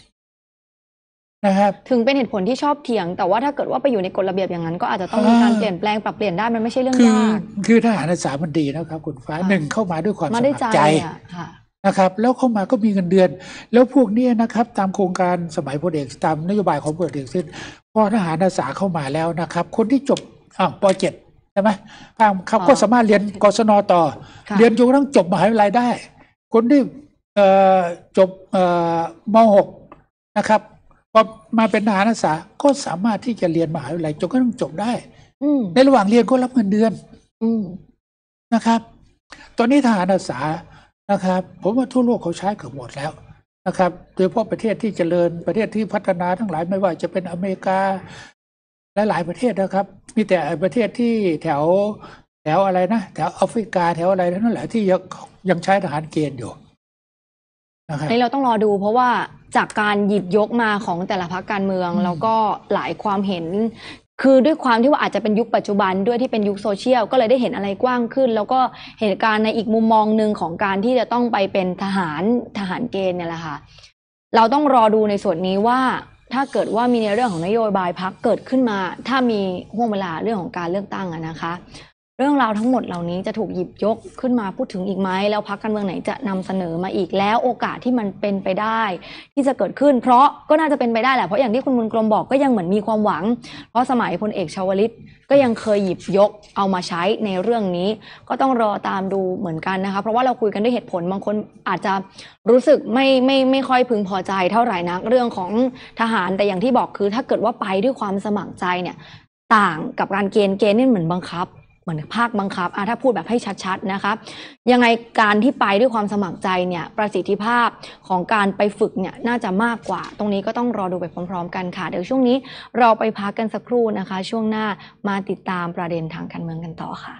นะครับถึงเป็นเหตุผลที่ชอบเถียง แต่ว่าถ้าเกิดว่าไปอยู่ในกฎระเบียบอย่างนั้นก็อาจจะต้องมีการเปลี่ยนแปลงปรับเปลี่ยนได้มันไม่ใช่เรื่องยากคือทหารอาสามันดีนะครับคุณฟ้าหนึ่งเข้ามาด้วยความสมามัได้ครใจค่ะนะครับแล้วเข้ามาก็มีเงินเดือน แล้วพวกนี้นะครับตามโครงการสมัยพลเอกตามนโยบายของพลเอกสิ้นพอทหารอาสาเข้ามาแล้วนะครับ คนที่จบป.7 ใช่ไหมเขาก็สามารถเรียนกศนต่อ เรียนจนกระทั่งจบมหาวิทยาลัยได้ คนที่จบม.6 นะครับพอมาเป็นทหารอาสาก็สามารถที่จะเรียนมหาวิทยาลัยจนกระทั่งจบได้ในระหว่างเรียนก็รับเงินเดือนนะครับ ตอนนี้ทหารอาสานะครับผมว่าทั่วโลกเขาใช้เกือบหมดแล้วนะครับโดยเฉพาะประเทศที่เจริญประเทศที่พัฒนาทั้งหลายไม่ว่าจะเป็นอเมริกาหลายๆประเทศนะครับ มีแต่ประเทศที่แถวอะไรนะแถวแอฟริกาแถวอะไรนั่นแหละที่ยังใช้ทหารเกณฑ์อยู่นะครับนี่เราต้องรอดูเพราะว่าจากการหยิบยกมาของแต่ละพรรคการเมืองแล้วก็หลายความเห็น คือด้วยความที่ว่าอาจจะเป็นยุคปัจจุบันด้วยที่เป็นยุคโซเชียลก็เลยได้เห็นอะไรกว้างขึ้น แล้วก็เหตุการณ์ในอีกมุมมองหนึ่งของการที่จะต้องไปเป็นทหารเกณฑ์เนี่ยแหละค่ะเราต้องรอดูในส่วนนี้ว่าถ้าเกิดว่ามีในเรื่องของนโยบายพรรคเกิดขึ้นมาถ้ามีห่วงเวลาเรื่องของการเลือกตั้งนะคะเรื่องราวทั้งหมดเหล่านี้จะถูกหยิบยกขึ้นมาพูดถึงอีกไหมแล้วพรรคการเมืองไหนจะนำเสนอมาอีกแล้วโอกาสที่มันเป็นไปได้ที่จะเกิดขึ้นเพราะก็น่าจะเป็นไปได้แหละเพราะอย่างที่คุณบุญกรมบอกก็ยังเหมือนมีความหวังเพราะสมัยพลเอกชวลิตก็ยังเคยหยิบยกเอามาใช้ในเรื่องนี้ก็ต้องรอตามดูเหมือนกันนะคะเพราะว่าเราคุยกันด้วยเหตุผลบางคนอาจจะรู้สึกไม่ค่อยพึงพอใจเท่าไหร่นักเรื่องของทหารแต่อย่างที่บอกคือถ้าเกิดว่าไปด้วยความสมัครใจเนี่ยต่างกับการเกณฑ์นี่เหมือนบังคับเหมือนภาคบังคับถ้าพูดแบบให้ชัดๆนะคะยังไงการที่ไปด้วยความสมัครใจเนี่ยประสิทธิภาพของการไปฝึกเนี่ยน่าจะมากกว่าตรงนี้ก็ต้องรอดูไปพร้อมๆกันค่ะเดี๋ยวช่วงนี้เราไปพักกันสักครู่นะคะช่วงหน้ามาติดตามประเด็นทางการเมืองกันต่อค่ะ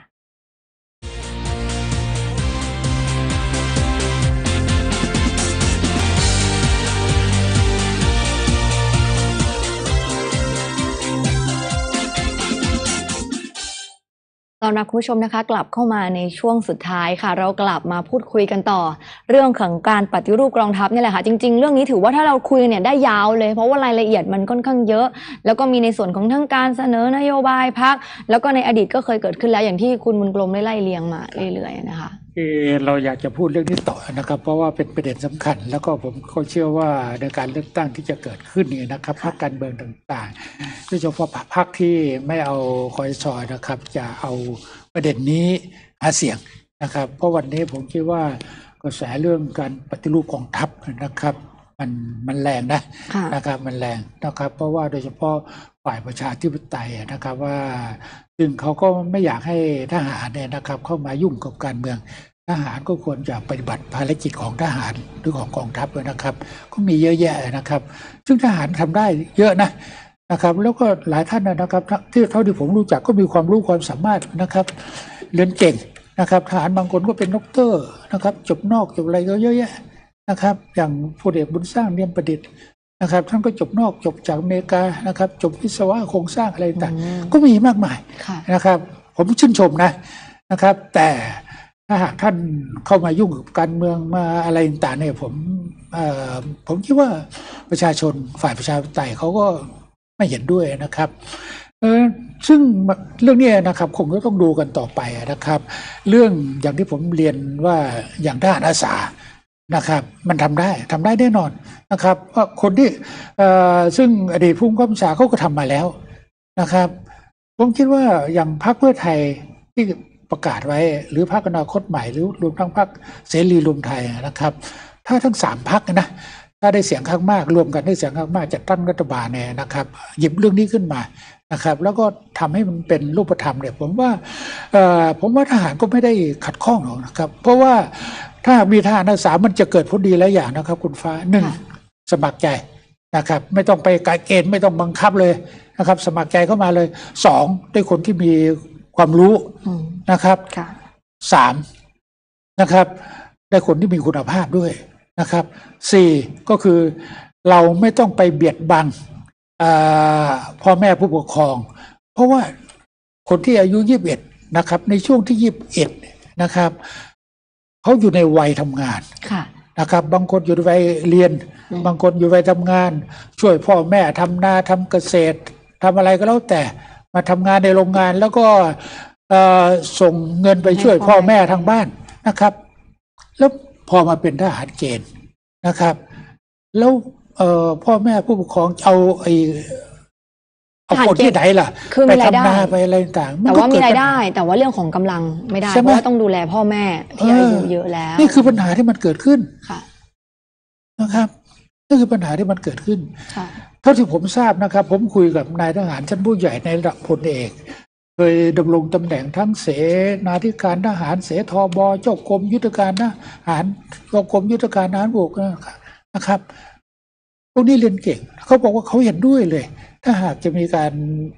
ตอนรับคุณผู้ชมนะคะกลับเข้ามาในช่วงสุดท้ายค่ะเรากลับมาพูดคุยกันต่อเรื่องของการปฏิรูปกองทัพนี่แหละค่ะจริงๆเรื่องนี้ถือว่าถ้าเราคุยเนี่ยได้ยาวเลยเพราะว่ารายละเอียดมันค่อนข้างเยอะแล้วก็มีในส่วนของทั้งการเสนอนโยบายพรรคแล้วก็ในอดีตก็เคยเกิดขึ้นแล้วอย่างที่คุณบุญกรมได้ไล่เรียงมาเรื่อยๆนะคะเราอยากจะพูดเรื่องนี้ต่อนะครับเพราะว่าเป็นประเด็นสำคัญแล้วก็ผมก็เชื่อว่าในการเลือกตั้งที่จะเกิดขึ้นนี่นะครับพรรคการเมืองต่างๆโดยเฉพาะพรรคที่ไม่เอาคอยซอยนะครับจะเอาประเด็นนี้หาเสียงนะครับเพราะวันนี้ผมคิดว่ากระแสเรื่องการปฏิรูปกองทัพนะครับมันแรงนะครับมันแรงนะครับเพราะว่าโดยเฉพาะฝ่ายประชาธิปไตยนะครับว่าซึ่งเขาก็ไม่อยากให้ทหารเนี่ยนะครับเข้ามายุ่งกับการเมืองทหารก็ควรจะปฏิบัติภารกิจของทหารหรือของกองทัพด้วยนะครับก็มีเยอะแยะนะครับซึ่งทหารทำได้เยอะนะครับแล้วก็หลายท่านนะครับที่เท่าที่ผมรู้จักก็มีความรู้ความสามารถนะครับเรียนเก่งนะครับทหารบางคนก็เป็นด็อกเตอร์นะครับจบนอกจบอะไรก็เยอะแยะนะครับอย่างพลเอกบุญสร้างเนียมประดิษฐ์นะครับท่านก็จบนอกจบจากอเมริกานะครับจบวิศวะโครงสร้างอะไรต่างก็มีมากมายนะครับ ผมชื่นชมนะครับ แต่ถ้าหากท่านเข้ามายุ่งกับการเมืองมาอะไรต่างเนี่ยผมคิดว่าประชาชนฝ่ายประชาธิปไตยเขาก็ไม่เห็นด้วยนะครับซึ่งเรื่องนี้นะครับคงก็ต้องดูกันต่อไปนะครับเรื่องอย่างที่ผมเรียนว่าอย่างทหารอาสานะครับมันทำได้แน่นอนนะครับเพราะคนที่ซึ่งอดีตผู้บังคับบัญชาเขาก็ทำมาแล้วนะครับผมคิดว่าอย่างพรรคเพื่อไทยที่ประกาศไว้หรือพรรคอนาคตใหม่หรือรวมทั้งพรรคเสรีรวมไทยนะครับถ้าทั้ง3 พรรคนะถ้าได้เสียงข้างมากรวมกันได้เสียงข้างมากจัดตั้งรัฐบาลเนี่ยนะครับหยิบเรื่องนี้ขึ้นมานะครับแล้วก็ทำให้มันเป็นรูปธรรมเนี่ยผมว่าทหารก็ไม่ได้ขัดข้องหรอกนะครับเพราะว่าถ้ามีทหารอาสามันจะเกิดผลดีหลายอย่างนะครับคุณฟ้า1สมัครใจนะครับไม่ต้องไปเกณฑ์ไม่ต้องบังคับเลยนะครับสมัครใจเข้ามาเลย2ได้คนที่มีความรู้นะครับ3นะครับได้คนที่มีคุณภาพด้วยนะครับ4ก็คือเราไม่ต้องไปเบียดบังพ่อแม่ผู้ปกครองเพราะว่าคนที่อายุ21นะครับในช่วงที่21นะครับเขาอยู่ในวัยทำงานนะครับบางคนอยู่ในวัยเรียนบางคนอยู่ในวัยทำงานช่วยพ่อแม่ทำนาทำเกษตรทำอะไรก็แล้วแต่มาทำงานในโรงงานแล้วก็ส่งเงินไปช่วยพ่อแม่ทางบ้านนะครับแล้วพอมาเป็นทหารเกณฑ์นะครับแล้วพ่อแม่ผู้ปกครองเอาคนที่ไหนล่ะไปทำนาไปอะไรต่างแต่ว่ามีรายได้แต่ว่าเรื่องของกำลังไม่ได้เพราะว่าต้องดูแลพ่อแม่ที่อายุเยอะแล้วนี่คือปัญหาที่มันเกิดขึ้นนะครับนี่คือปัญหาที่มันเกิดขึ้นเท่าที่ผมทราบนะครับผมคุยกับนายทหารชั้นผู้ใหญ่ในระดับพลเอกเคยดำรงตำแหน่งทั้งเสนาธิการทหารเสทบเจ้ากรมยุทธการทหารเจ้ากรมยุทธการทหารบกนะครับพวกนี้เรียนเก่งเขาบอกว่าเขาเห็นด้วยเลยถ้าหากจะมีการ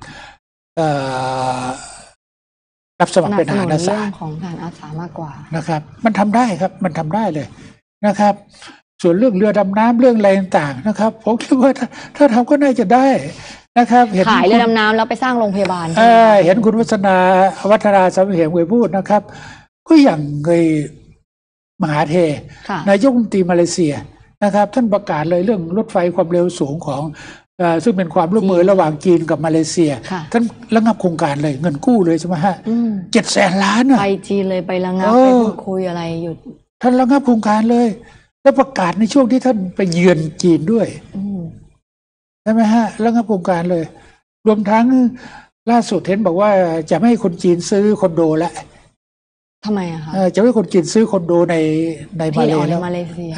รับสมัครเป็นทหารอาสาของทหารอาสามากกว่านะครับมันทำได้ครับมันทำได้เลยนะครับส่วนเรื่องเรือดำน้ำเรื่องอะไรต่างๆนะครับผมคิดว่าถ้าทำก็น่าจะได้นะครับขายเรือดำน้ำแล้วไปสร้างโรงพยาบาลเห็นคุณวัฒนาสมเหมเคยพูดนะครับก็อย่างเคยมหาเทนายกรัฐมนตรีมาเลเซียนะครับท่านประกาศเลยเรื่องรถไฟความเร็วสูงของซึ่งเป็นความร่วมมือระหว่างจีนกับมาเลเซียท่านระงับโครงการเลยเงินกู้เลยใช่ไหมฮะ700,000 ล้านไปจีนเลยไประงับไปพูดคุยอะไรหยุดท่านระงับโครงการเลยแล้วประกาศในช่วงที่ท่านไปเยือนจีนด้วยใช่ไหมฮะระงับโครงการเลยรวมทั้งล่าสุดเห็นบอกว่าจะไม่ให้คนจีนซื้อคอนโดแล้วทำไมอะคะจะไม่ให้คนจีนซื้อคอนโดในมาเลเซีย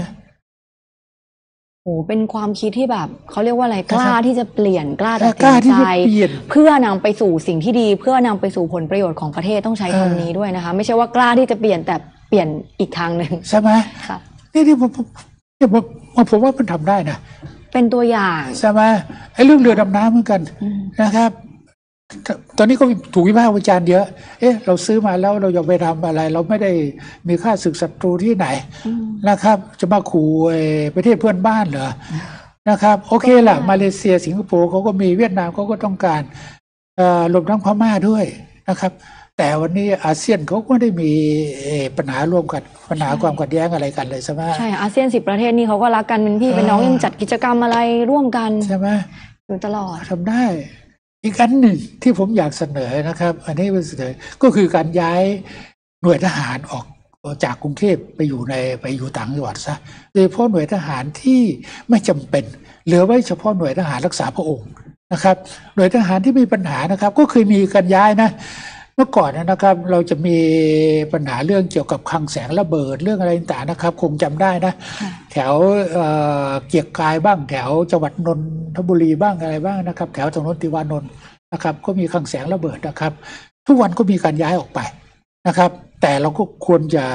โอ้เป็นความคิดที่แบบเขาเรียกว่าอะไรกล้าที่จะเปลี่ยนกล้าตัดสินใจเพื่อนำไปสู่สิ่งที่ดีเพื่อนำไปสู่ผลประโยชน์ของประเทศต้องใช้คำนี้ด้วยนะคะไม่ใช่ว่ากล้าที่จะเปลี่ยนแต่เปลี่ยนอีกทางหนึ่งใช่ไหมค่ะนี่ผมว่ามันทำได้นะเป็นตัวอย่างใช่ไหมไอ้เรื่องเรือดำน้ำเหมือนกันนะครับตอนนี้ก็ถูกวิพากษ์วิจารณ์เยอะเราซื้อมาแล้วเราอยากไปทำอะไรเราไม่ได้มีค่าศึกศัตรูที่ไหนนะครับจะมาขู่ประเทศเพื่อนบ้านเหรอนะครับโอเคล่ะมาเลเซียสิงคโปร์เขาก็มีเวียดนามเขาก็ต้องการรวมทั้งพม่าด้วยนะครับแต่วันนี้อาเซียนเขาก็ได้มีปัญหาร่วมกันปัญหาความขัดแย้งอะไรกันเลยใช่ไหมใช่อาเซียน10 ประเทศนี่เขาก็รักกันเป็นพี่เป็นน้องยังจัดกิจกรรมอะไรร่วมกันใช่ไหมอยู่ตลอดทำได้อีกอันหนึ่งที่ผมอยากเสนอนะครับอันนี้เป็นเสนอก็คือการย้ายหน่วยทหารออกจากกรุงเทพไปอยู่ต่างจังหวัดซะโดยเฉพาะหน่วยทหารที่ไม่จำเป็นเหลือไว้เฉพาะหน่วยทหารรักษาพระองค์นะครับหน่วยทหารที่มีปัญหานะครับก็เคยมีการย้ายนะเมื่อก่อนนะครับเราจะมีปัญหาเรื่องเกี่ยวกับคลังแสงระเบิดเรื่องอะไรต่างๆนะครับคงจำได้นะแถวเกียรติกายบ้างแถวจังหวัดนนทบุรีบ้างอะไรบ้างนะครับแถวถนนติวานนท์นะครับก็มีคลังแสงระเบิดนะครับทุกวันก็มีการย้ายออกไปนะครับแต่เราก็ควรจะ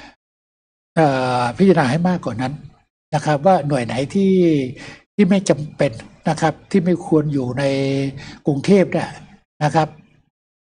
พิจารณาให้มากกว่านั้นนะครับว่าหน่วยไหนที่ไม่จำเป็นนะครับที่ไม่ควรอยู่ในกรุงเทพเนี่ยนะครับ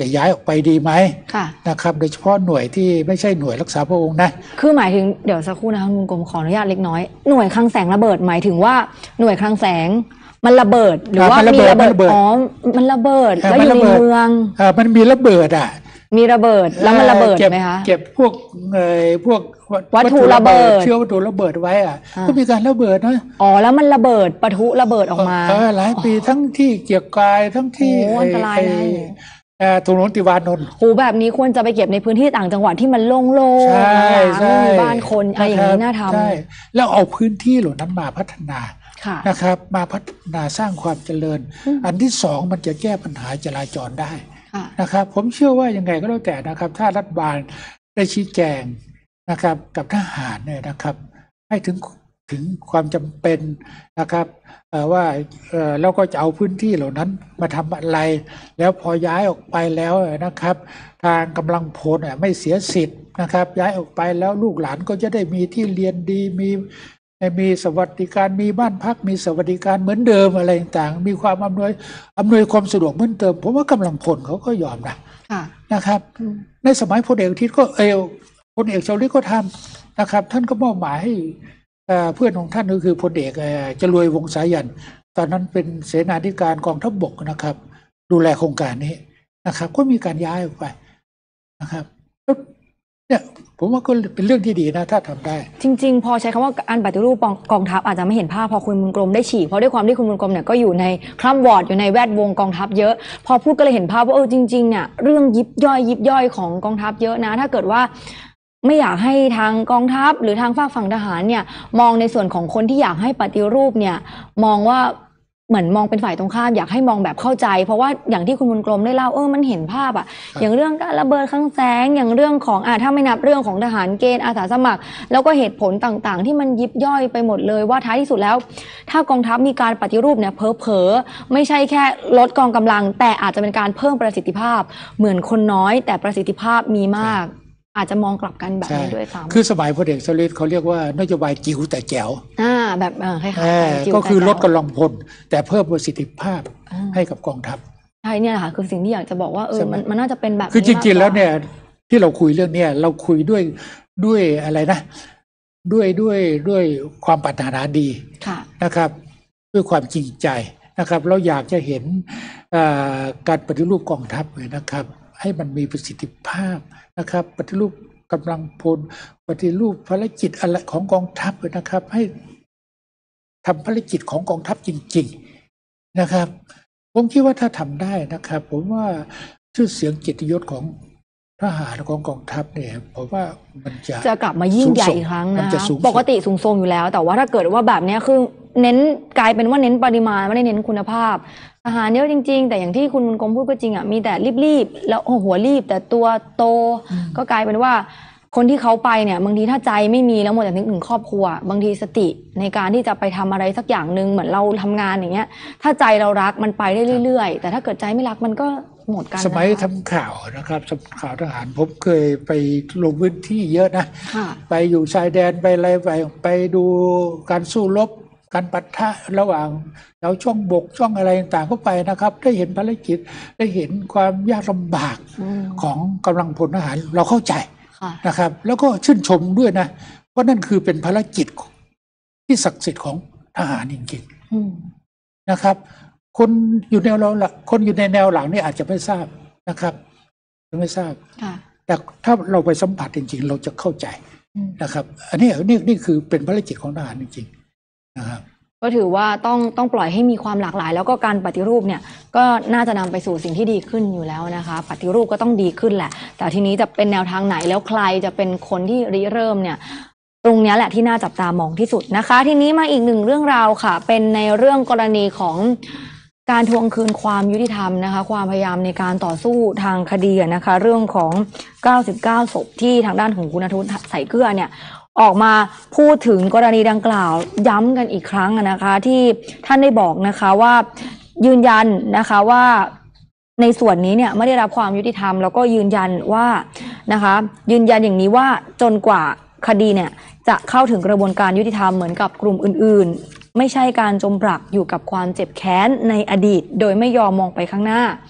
จะย้ายออกไปดีไหมนะครับโดยเฉพาะหน่วยที่ไม่ใช่หน่วยรักษาพระองค์นะคือหมายถึงเดี๋ยวสักครู่นะคะคุณกรมขออนุญาตเล็กน้อยหน่วยคลังแสงระเบิดหมายถึงว่าหน่วยคลังแสงมันระเบิดหรือว่ามีระเบิดอ๋อมันระเบิดแล้วอยู่ในเมืองมันมีระเบิดมีระเบิดแล้วมันระเบิดไหมคะเก็บพวกวัตถุระเบิดเชื้อวัตถุระเบิดไว้ก็มีการระเบิดนะอ๋อแล้วมันระเบิดปะทุระเบิดออกมาหลายปีทั้งที่เกียรติกายทั้งที่อันตรายถนนติวานนท์แบบนี้ควรจะไปเก็บในพื้นที่ต่างจังหวัดที่มันโล่งๆไม่มีบ้านคนอะไรอย่างนี้น่าทำใช่แล้วเอาพื้นที่เหล่านั้นมาพัฒนานะครับมาพัฒนาสร้างความเจริญอันที่สองมันจะแก้ปัญหาจราจรได้นะครับผมเชื่อว่ายังไงก็แล้วแต่นะครับถ้ารัฐบาลได้ชี้แจงนะครับกับทหารเนี่ยนะครับให้ถึงความจำเป็นนะครับว่าเราก็จะเอาพื้นที่เหล่านั้นมาทำอะไรแล้วพอย้ายออกไปแล้วนะครับทางกำลังพลไม่เสียสิทธิ์นะครับย้ายออกไปแล้วลูกหลานก็จะได้มีที่เรียนดีมีสวัสดิการมีบ้านพักมีสวัสดิการเหมือนเดิมอะไรต่างๆมีความอำนวยความสะดวกเหมือนเดิมผมว่ากำลังพลเขาก็ยอมนะครับในสมัยพลเอกทิศก็พลเอกชวลิตก็ทำนะครับท่านก็มอบหมายให้เพื่อนของท่านก็คือพลเอกจรวยวงศ์สายันตอนนั้นเป็นเสนาธิการกองทัพบกนะครับดูแลโครงการนี้นะครับก็มีการย้ายออกไปนะครับเนี่ยผมว่าก็เป็นเรื่องที่ดีนะถ้าทำได้จริงๆพอใช้คำว่าการปฏิรูปกองทัพอาจจะไม่เห็นภาพพอคุณบุญกรมได้ฉีกเพราะด้วยความที่คุณบุญกรมเนี่ยก็อยู่ในคร่ำวอร์ดอยู่ในแวดวงกองทัพเยอะพอพูดก็เลยเห็นภาพว่าจริงๆเนี่ยเรื่องยิบย่อยของกองทัพเยอะนะถ้าเกิดว่าไม่อยากให้ทางกองทัพหรือทางฝั่งทหารเนี่ยมองในส่วนของคนที่อยากให้ปฏิรูปเนี่ยมองว่าเหมือนมองเป็นฝ่ายตรงข้ามอยากให้มองแบบเข้าใจเพราะว่าอย่างที่คุณบุญกรมได้เล่ามันเห็นภาพอย่างเรื่องการระเบิดคลังแสงอย่างเรื่องของถ้าไม่นับเรื่องของทหารเกณฑ์อาสาสมัครแล้วก็เหตุผลต่างๆที่มันยิบย่อยไปหมดเลยว่าท้ายที่สุดแล้วถ้ากองทัพมีการปฏิรูปเนี่ยเผลอไม่ใช่แค่ลดกองกำลังแต่อาจจะเป็นการเพิ่มประสิทธิภาพเหมือนคนน้อยแต่ประสิทธิภาพมีมากอาจจะมองกลับกันแบบนี้ด้วยซ้ำคือสมัยพลเอกชวลิตเขาเรียกว่านโยบายจิ๋วแต่แจ๋วแบบคล้ายๆก็คือลดกำลังพลแต่เพิ่มประสิทธิภาพให้กับกองทัพใช่เนี่ยค่ะคือสิ่งที่อยากจะบอกว่ามันน่าจะเป็นแบบคือจริงๆแล้วเนี่ยที่เราคุยเรื่องนี้เราคุยด้วยอะไรนะด้วยความปรารถนาดีนะครับด้วยความจริงใจนะครับเราอยากจะเห็นการปฏิรูปกองทัพเลยนะครับให้มันมีประสิทธิภาพนะครับปฏิรูปกำลังพลปฏิรูปภารกิจอะไรของกองทัพนะครับให้ทำภารกิจของกองทัพจริงๆนะครับผมคิดว่าถ้าทำได้นะครับผมว่าชื่อเสียงเกียรติยศของทหารของกองทัพเนี่ยผมว่ามันจะกลับมายิ่งใหญ่อีกครั้งนะปกติสูงส่งอยู่แล้วแต่ว่าถ้าเกิดว่าแบบนี้คือเน้นกลายเป็นว่าเน้นปริมาณไม่ได้เน้นคุณภาพทหารเยอะจริงๆแต่อย่างที่คุณบุญกรมพูดก็จริงมีแต่รีบๆแล้วหัวรีบแต่ตัวโตก็กลายเป็นว่าคนที่เขาไปเนี่ยบางทีถ้าใจไม่มีแล้วหมดแต่นึกถึงครอบครัวบางทีสติในการที่จะไปทำอะไรสักอย่างหนึ่งเหมือนเราทำงานอย่างเงี้ยถ้าใจเรารักมันไปได้เรื่อยๆแต่ถ้าเกิดใจไม่รักมันก็หมดกันสมัยทำข่าวนะครับข่าวทหารผมเคยไปลงพื้นที่เยอะนะไปอยู่ชายแดนไปอะไรไปดูการสู้รบการปะทะระหว่างแล้วช่องบกช่องอะไรต่างๆก็ไปนะครับได้เห็นภารกิจได้เห็นความยากลำบากของกำลังพลทหารเราเข้าใจนะครับแล้วก็ชื่นชมด้วยนะเพราะนั่นคือเป็นภารกิจที่ศักดิ์สิทธิ์ของทหารจริงๆนะครับคนอยู่แนวหลังคนอยู่ในแนวหลังนี่อาจจะไม่ทราบนะครับไม่ทราบแต่ถ้าเราไปสัมผัสจริงๆเราจะเข้าใจนะครับอันนี้นี่คือเป็นภารกิจของทหารจริงๆนะครับก็ถือว่าต้องปล่อยให้มีความหลากหลายแล้วก็การปฏิรูปเนี่ยก็น่าจะนำไปสู่สิ่งที่ดีขึ้นอยู่แล้วนะคะปฏิรูปก็ต้องดีขึ้นแหละแต่ทีนี้จะเป็นแนวทางไหนแล้วใครจะเป็นคนที่ริเริ่มเนี่ยตรงนี้แหละที่น่าจับตามองที่สุดนะคะทีนี้มาอีกหนึ่งเรื่องราวค่ะเป็นในเรื่องกรณีของการทวงคืนความยุติธรรมนะคะความพยายามในการต่อสู้ทางคดีนะคะเรื่องของ99ศพที่ทางด้านของคุณณัฐวุฒิใส่เกลือเนี่ยออกมาพูดถึงกรณีดังกล่าวย้ำกันอีกครั้งนะคะที่ท่านได้บอกนะคะว่ายืนยันนะคะว่าในส่วนนี้เนี่ยไม่ได้รับความยุติธรรมแล้วก็ยืนยันว่านะคะยืนยันอย่างนี้ว่าจนกว่าคดีเนี่ยจะเข้าถึงกระบวนการยุติธรรมเหมือนกับกลุ่มอื่นๆไม่ใช่การจมปลักอยู่กับความเจ็บแค้นในอดีตโดยไม่ยอมมองไปข้างหน้า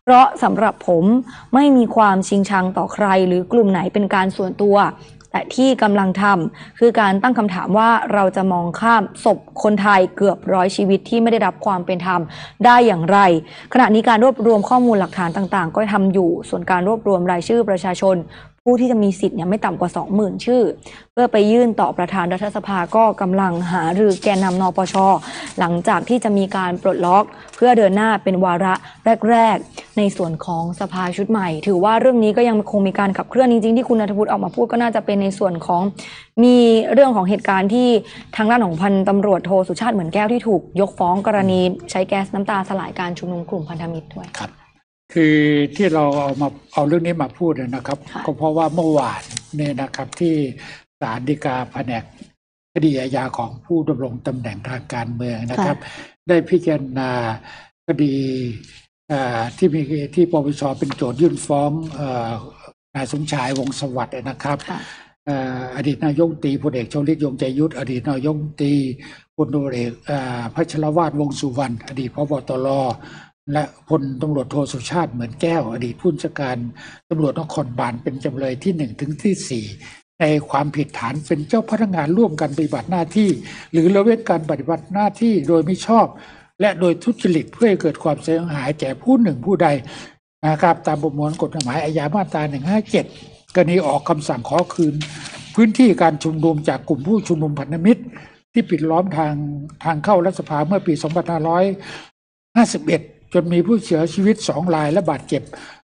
เพราะสำหรับผมไม่มีความชิงชังต่อใครหรือกลุ่มไหนเป็นการส่วนตัวแต่ที่กำลังทำคือการตั้งคำถามว่าเราจะมองข้ามศพคนไทยเกือบ100 ชีวิตที่ไม่ได้รับความเป็นธรรมได้อย่างไรขณะนี้การรวบรวมข้อมูลหลักฐานต่างๆก็ทำอยู่ส่วนการรวบรวมรายชื่อประชาชนผู้ที่จะมีสิทธิ์ไม่ต่ำกว่า 20,000 ชื่อเพื่อไปยื่นต่อประธานรัฐสภาก็กำลังหารือแกนนำนปช.หลังจากที่จะมีการปลดล็อกเพื่อเดินหน้าเป็นวาระแรกๆในส่วนของสภาชุดใหม่ถือว่าเรื่องนี้ก็ยังคงมีการขับเคลื่อนจริงๆที่คุณณัฐวุฒิออกมาพูดก็น่าจะเป็นในส่วนของมีเรื่องของเหตุการณ์ที่ทางด้านของพันตำรวจโทสุชาติเหมือนแก้วที่ถูกยกฟ้องกรณีใช้แก๊สน้ำตาสลายการชุมนุมกลุ่มพันธมิตรด้วยครับคือที่เราเอาเรื่องนี้มาพูดนะครับก็เพราะว่าเมื่อวานเนี่ยนะครับที่ศาลฎีกาแผนกคดีอาญาของผู้ดำรงตำแหน่งทางการเมืองนะครับได้พิจารณาคดีที่ปปช.เป็นโจทยื่นฟ้องนายสมชายวงศ์สวัสดิ์นะครับอดีตนายกตีพลเอกชวลิตยงใจยุทธอดีตนายกตีพลตำรวจเอกพัชรวาทวงศ์สุวรรณอดีตผบ.ตร.และพลตำรวจโทสุชาติเหมือนแก้วอดีตผู้บัญชาการตำรวจนครบาลเป็นจำเลยที่1 ถึงที่ 4ในความผิดฐานเป็นเจ้าพนักงานร่วมกันปฏิบัติหน้าที่หรือละเว้นการปฏิบัติหน้าที่โดยมิชอบและโดยทุจริตเพื่อให้เกิดความเสียหายแก่ผู้หนึ่งผู้ใดนะครับตามประมวลกฎหมายอาญามาตรา157กรณีออกคำสั่งขอคืนพื้นที่การชุมนุมจากกลุ่มผู้ชุมนุมพันธมิตรที่ปิดล้อมทางเข้ารัฐสภาเมื่อปี 2551จนมีผู้เสียชีวิต2 รายและบาดเจ็บ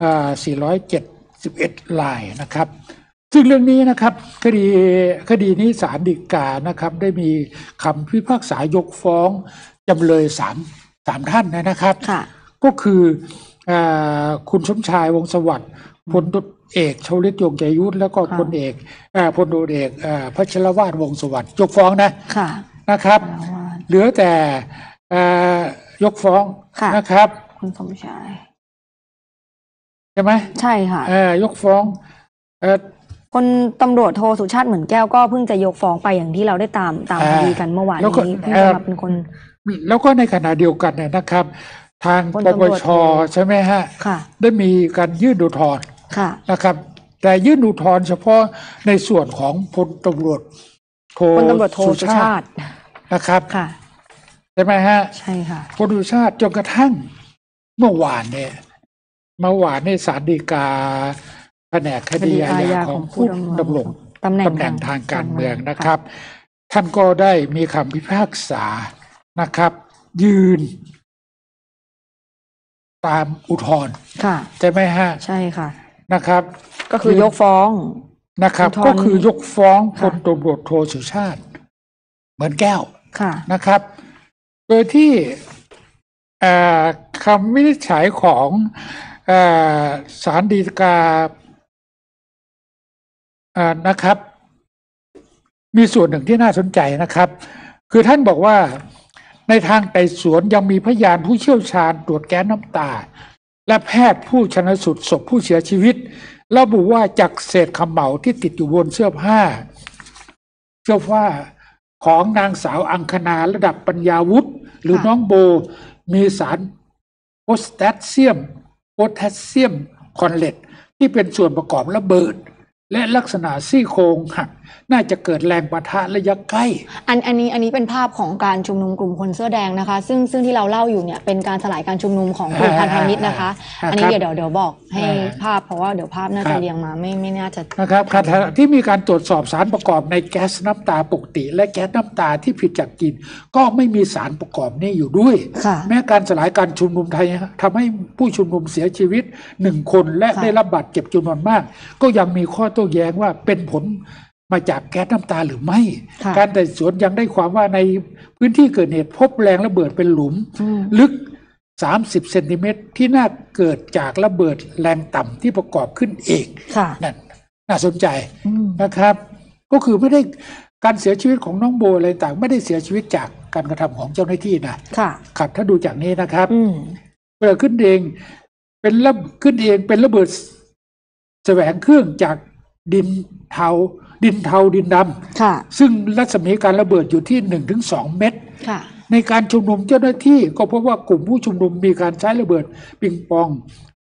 471 รายนะครับซึ่งเรื่องนี้นะครับคดีนี้ศาลฎีกานะครับได้มีคำพิพากษายกฟ้องจำเลย3 ท่านนะครับก็คือคุณสมชายวงศ์สวัสดิ์พลเอกชวลิตยงใจยุทธแล้วก็พลตำรวจเอกพัชรวาทวงศ์สวัสดิ์ยกฟ้องนะครับเหลือแต่ยกฟ้องนะครับคุณสมชายใช่ไหมใช่ค่ะยกฟ้องคนตำรวจโทสุชาติเหมือนแก้วก็เพิ่งจะยกฟ้องไปอย่างที่เราได้ตามคดีกันเมื่อวานนี้เพิ่งจะมาเป็นคนแล้วก็ในขณะเดียวกันเนี่ยนะครับทางปปช.ใช่ไหมฮะได้มีการยื่นอุทธรณ์นะครับแต่ยื่นอุทธรณ์เฉพาะในส่วนของพลตำรวจโทสุชาตินะครับใช่ไหมฮะใช่ค่ะพลสุชาติจนกระทั่งเมื่อวานเนี่ยศาลฎีกาแผนกคดีอาญาของผู้ดำรงตำแหน่งทางการเมืองนะครับท่านก็ได้มีคำพิพากษานะครับยืนตามอุทธรณ์ใช่ไหมฮะใช่ค่ะนะครับก็คือยกฟ้องนะครับก็คือยกฟ้องพลตำรวจโทสุชาติเหมือนแก้วนะครับโดยที่คำวินิจฉัยของศาลฎีกานะครับมีส่วนหนึ่งที่น่าสนใจนะครับคือท่านบอกว่าในทางไต่สวนยังมีพยานผู้เชี่ยวชาญตรวจแก๊สน้ำตาและแพทย์ผู้ชันสูตรศพผู้เสียชีวิตระบุว่าจากเศษเขม่าที่ติดอยู่บนเสื้อผ้าของนางสาวอังคณาระดับปัญญาวุฒิหรือน้องโบมีสารโพแทสเซียมคอนเลตที่เป็นส่วนประกอบระเบิดและลักษณะซี่โครงหักน่าจะเกิดแรงปะทะระยะใกล้อันนี้เป็นภาพของการชุมนุมกลุ่มคนเสื้อแดงนะคะซึ่งที่เราเล่าอยู่เนี่ยเป็นการสลายการชุมนุมของกลุ่มพันธมิตรนะคะอันนี้เดี๋ยวบอกให้ภาพเพราะว่าเดี๋ยวภาพน่าจะเรียงมาไม่น่าจะนะครับที่มีการตรวจสอบสารประกอบในแก๊สน้ำตาปกติและแก๊สน้ำตาที่ผิดจากกลิ่นก็ไม่มีสารประกอบนี้อยู่ด้วยแม้การสลายการชุมนุมไทยทำให้ผู้ชุมนุมเสียชีวิต1 คนและได้รับบาดเจ็บจำนวนมากก็ยังมีข้อโต้แย้งว่าเป็นผลมาจากแก๊สน้ำตาหรือไม่การไต่สวนยังได้ความว่าในพื้นที่เกิดเหตุพบแรงระเบิดเป็นหลุมลึก30 เซนติเมตรที่น่าเกิดจากระเบิดแรงต่ำที่ประกอบขึ้นเองนั่นน่าสนใจนะครับก็คือไม่ได้การเสียชีวิตของน้องโบอะไรต่างไม่ได้เสียชีวิตจากการกระทำของเจ้าหน้าที่นะครับถ้าดูจากนี้นะครับเกิดขึ้นเองเป็นระเบิดแสวงเครื่องจากดินเทาดินดำซึ่งรัศมีการระเบิดอยู่ที่ 1-2 เมตรในการชุมนุมเจ้าหน้าที่ก็พบว่ากลุ่มผู้ชุมนุมมีการใช้ระเบิดปิงปอง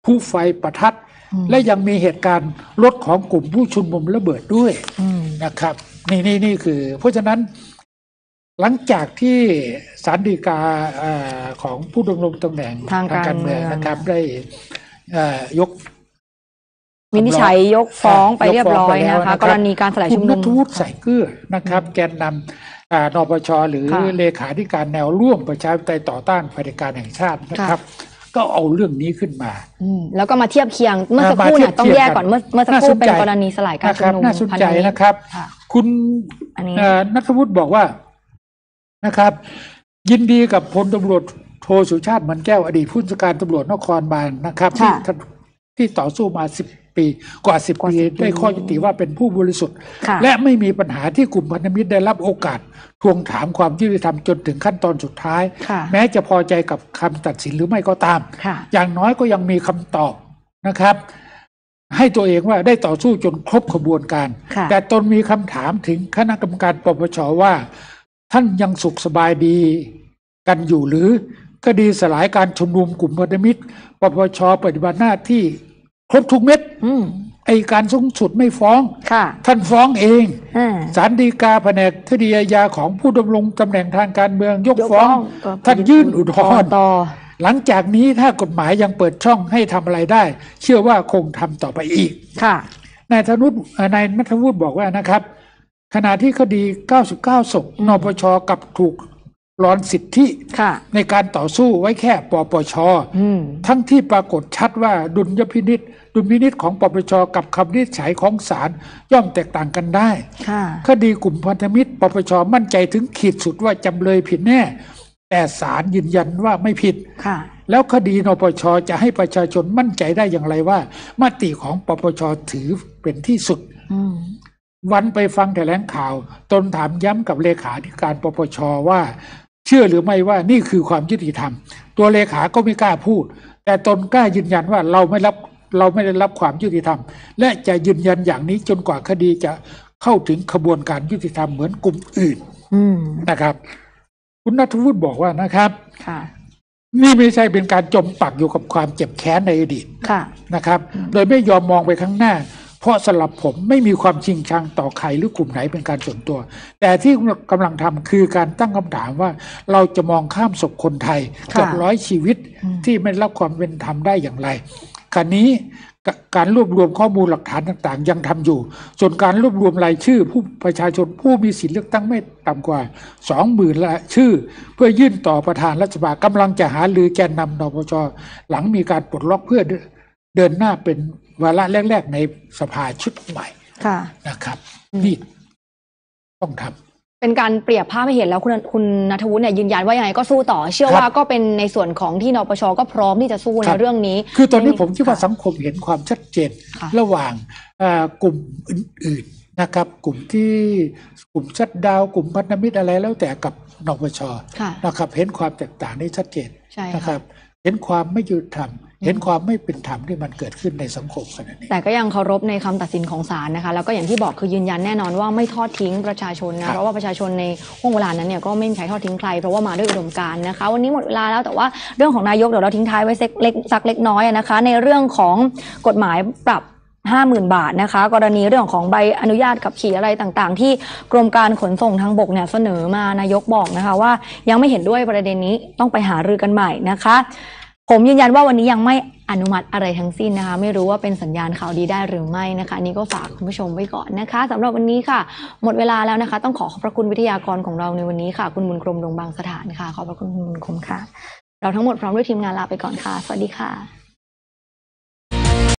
พลุไฟประทัดและยังมีเหตุการณ์รถของกลุ่มผู้ชุมนุมระเบิดด้วยนะครับนี่คือเพราะฉะนั้นหลังจากที่ศาลฎีกาของผู้ดำรงตำแหน่งทางการเมืองนะครับได้ยกวินิจฉัยยกฟ้องไปเรียบร้อยนะคะกรณีการสลายชุมนุมคุณณัฐวุฒิ ใส่เกลือนะครับแกนนำนปช.หรือเลขาธิการแนวร่วมประชาธิปไตยต่อต้านเผด็จการแห่งชาตินะครับก็เอาเรื่องนี้ขึ้นมาแล้วก็มาเทียบเคียงเมื่อสักครู่เนี่ยต้องแยกก่อนเมื่อสักครู่เป็นกรณีสลายการชุมนุมน่าสนใจนะครับคุณณัฐวุฒิบอกว่านะครับยินดีกับพลตำรวจโทสุชาติหมั่นแก้วอดีตผู้บัญชาการตำรวจนครบาลนะครับที่ต่อสู้มา10 ปีกว่า10 ปีได้ข้อยุติว่าเป็นผู้บริสุทธิ์และไม่มีปัญหาที่กลุ่มพันธมิตรได้รับโอกาสทวงถามความยุติธรรมจนถึงขั้นตอนสุดท้ายแม้จะพอใจกับคำตัดสินหรือไม่ก็ตามอย่างน้อยก็ยังมีคำตอบนะครับให้ตัวเองว่าได้ต่อสู้จนครบขบวนการแต่ตนมีคำถามถึงคณะกรรมการปปช.ว่าท่านยังสุขสบายดีกันอยู่หรือคดีสลายการชุมนุมกลุ่มพันธมิตรปปช.ปฏิบัติหน้าที่ครบทุกเม็ดอัยการสูงสุดไม่ฟ้องท่านฟ้องเองศาลฎีกาแผนกคดีอาญาของผู้ดำรงตำแหน่งทางการเมืองยกฟ้องท่านยื่นอุทธรณ์หลังจากนี้ถ้ากฎหมายยังเปิดช่องให้ทำอะไรได้เชื่อว่าคงทำต่อไปอีกนายณัฐวุฒิบอกว่านะครับขณะที่คดี99 ศพนปช.กับถูกร้อนสิทธิในการต่อสู้ไว้แค่ปปช.ทั้งที่ปรากฏชัดว่าดุลพินิจของปปช.กับคำวินิจฉัยของศาลย่อมแตกต่างกันได้คดีกลุ่มพันธมิตรปปช.มั่นใจถึงขีดสุดว่าจำเลยผิดแน่แต่ศาลยืนยันว่าไม่ผิดแล้วคดีนปช.จะให้ประชาชนมั่นใจได้อย่างไรว่ามติของปปช.ถือเป็นที่สุดวันไปฟังแถลงข่าวตนถามย้ำกับเลขาธิการปปช.ว่าเชื่อหรือไม่ว่านี่คือความยุติธรรมตัวเลขาก็ไม่กล้าพูดแต่ตนกล้ายืนยันว่าเราไม่ได้รับความยุติธรรมและจะยืนยันอย่างนี้จนกว่าคดีจะเข้าถึงกระบวนการยุติธรรมเหมือนกลุ่มอื่นนะครับคุณณัฐวุฒิบอกว่านะครับนี่ไม่ใช่เป็นการจมปักอยู่กับความเจ็บแค้นในอดีตนะครับโดยไม่ยอมมองไปข้างหน้าเพราะสำหรับผมไม่มีความชิงชังต่อใครหรือกลุ่มไหนเป็นการส่วนตัวแต่ที่กำลังทำคือการตั้งคำถามว่าเราจะมองข้ามศพคนไทยเกือบ100 ชีวิตที่ไม่รับความเป็นธรรมได้อย่างไรคราวนี้การรวบรวมข้อมูลหลักฐานต่างๆยังทำอยู่ส่วนการรวบรวมรายชื่อผู้ประชาชนผู้มีสิทธิเลือกตั้งไม่ต่ำกว่า 20,000 ละชื่อเพื่อยื่นต่อประธานรัฐสภากำลังจะหารือแกนนำนปช.หลังมีการปลดล็อกเพื่อเดินหน้าเป็นวาระแรกๆในสภาชุดใหม่นะครับนี่ต้องทำเป็นการเปรียบภาพให้เห็นแล้วคุณณัฐวุฒิเนี่ยยืนยันว่ายังไงก็สู้ต่อเชื่อว่าก็เป็นในส่วนของที่นปช.ก็พร้อมที่จะสู้ในเรื่องนี้คือตอนนี้ผมคิดว่าสังคมเห็นความชัดเจนระหว่างกลุ่มอื่นๆนะครับกลุ่มชัดดาวกลุ่มพันธมิตรอะไรแล้วแต่กับนปช.นะครับเห็นความแตกต่างนี้ชัดเจนนะครับเห็นความไม่ยุติธรรมเห็นความไม่เป็นธรรมที่มันเกิดขึ้นในสังคมขณะนี้แต่ก็ยังเคารพในคำตัดสินของศาลนะคะแล้วก็อย่างที่บอกคือยืนยันแน่นอนว่าไม่ทอดทิ้งประชาชนนะเพราะว่าประชาชนในห่วงเวลานั้นเนี่ยก็ไม่มีใครทอดทิ้งใครเพราะว่ามาด้วยอุดมการณ์นะคะวันนี้หมดเวลาแล้วแต่ว่าเรื่องของนายกเดี๋ยวเราทิ้งท้ายไว้สักเล็กน้อยนะคะในเรื่องของกฎหมายปรับ 50,000 บาทนะคะกรณีเรื่องของใบอนุญาตขับขี่อะไรต่างๆที่กรมการขนส่งทางบกเนี่ยเสนอมานายกบอกนะคะว่ายังไม่เห็นด้วยประเด็นนี้ต้องไปหารือกันใหม่นะคะผมยืนยันว่าวันนี้ยังไม่อนุมัติอะไรทั้งสิ้นนะคะไม่รู้ว่าเป็นสัญญาณข่าวดีได้หรือไม่นะคะนี่ก็ฝากคุณผู้ชมไว้ก่อนนะคะสำหรับวันนี้ค่ะหมดเวลาแล้วนะคะต้องขอบพระคุณวิทยากรของเราในวันนี้ค่ะคุณบุญกรมดงบางสถานค่ะขอบพระคุณคุณบุญคมค่ะเราทั้งหมดพร้อมด้วยทีมงานลาไปก่อนค่ะสวัสดีค่ะ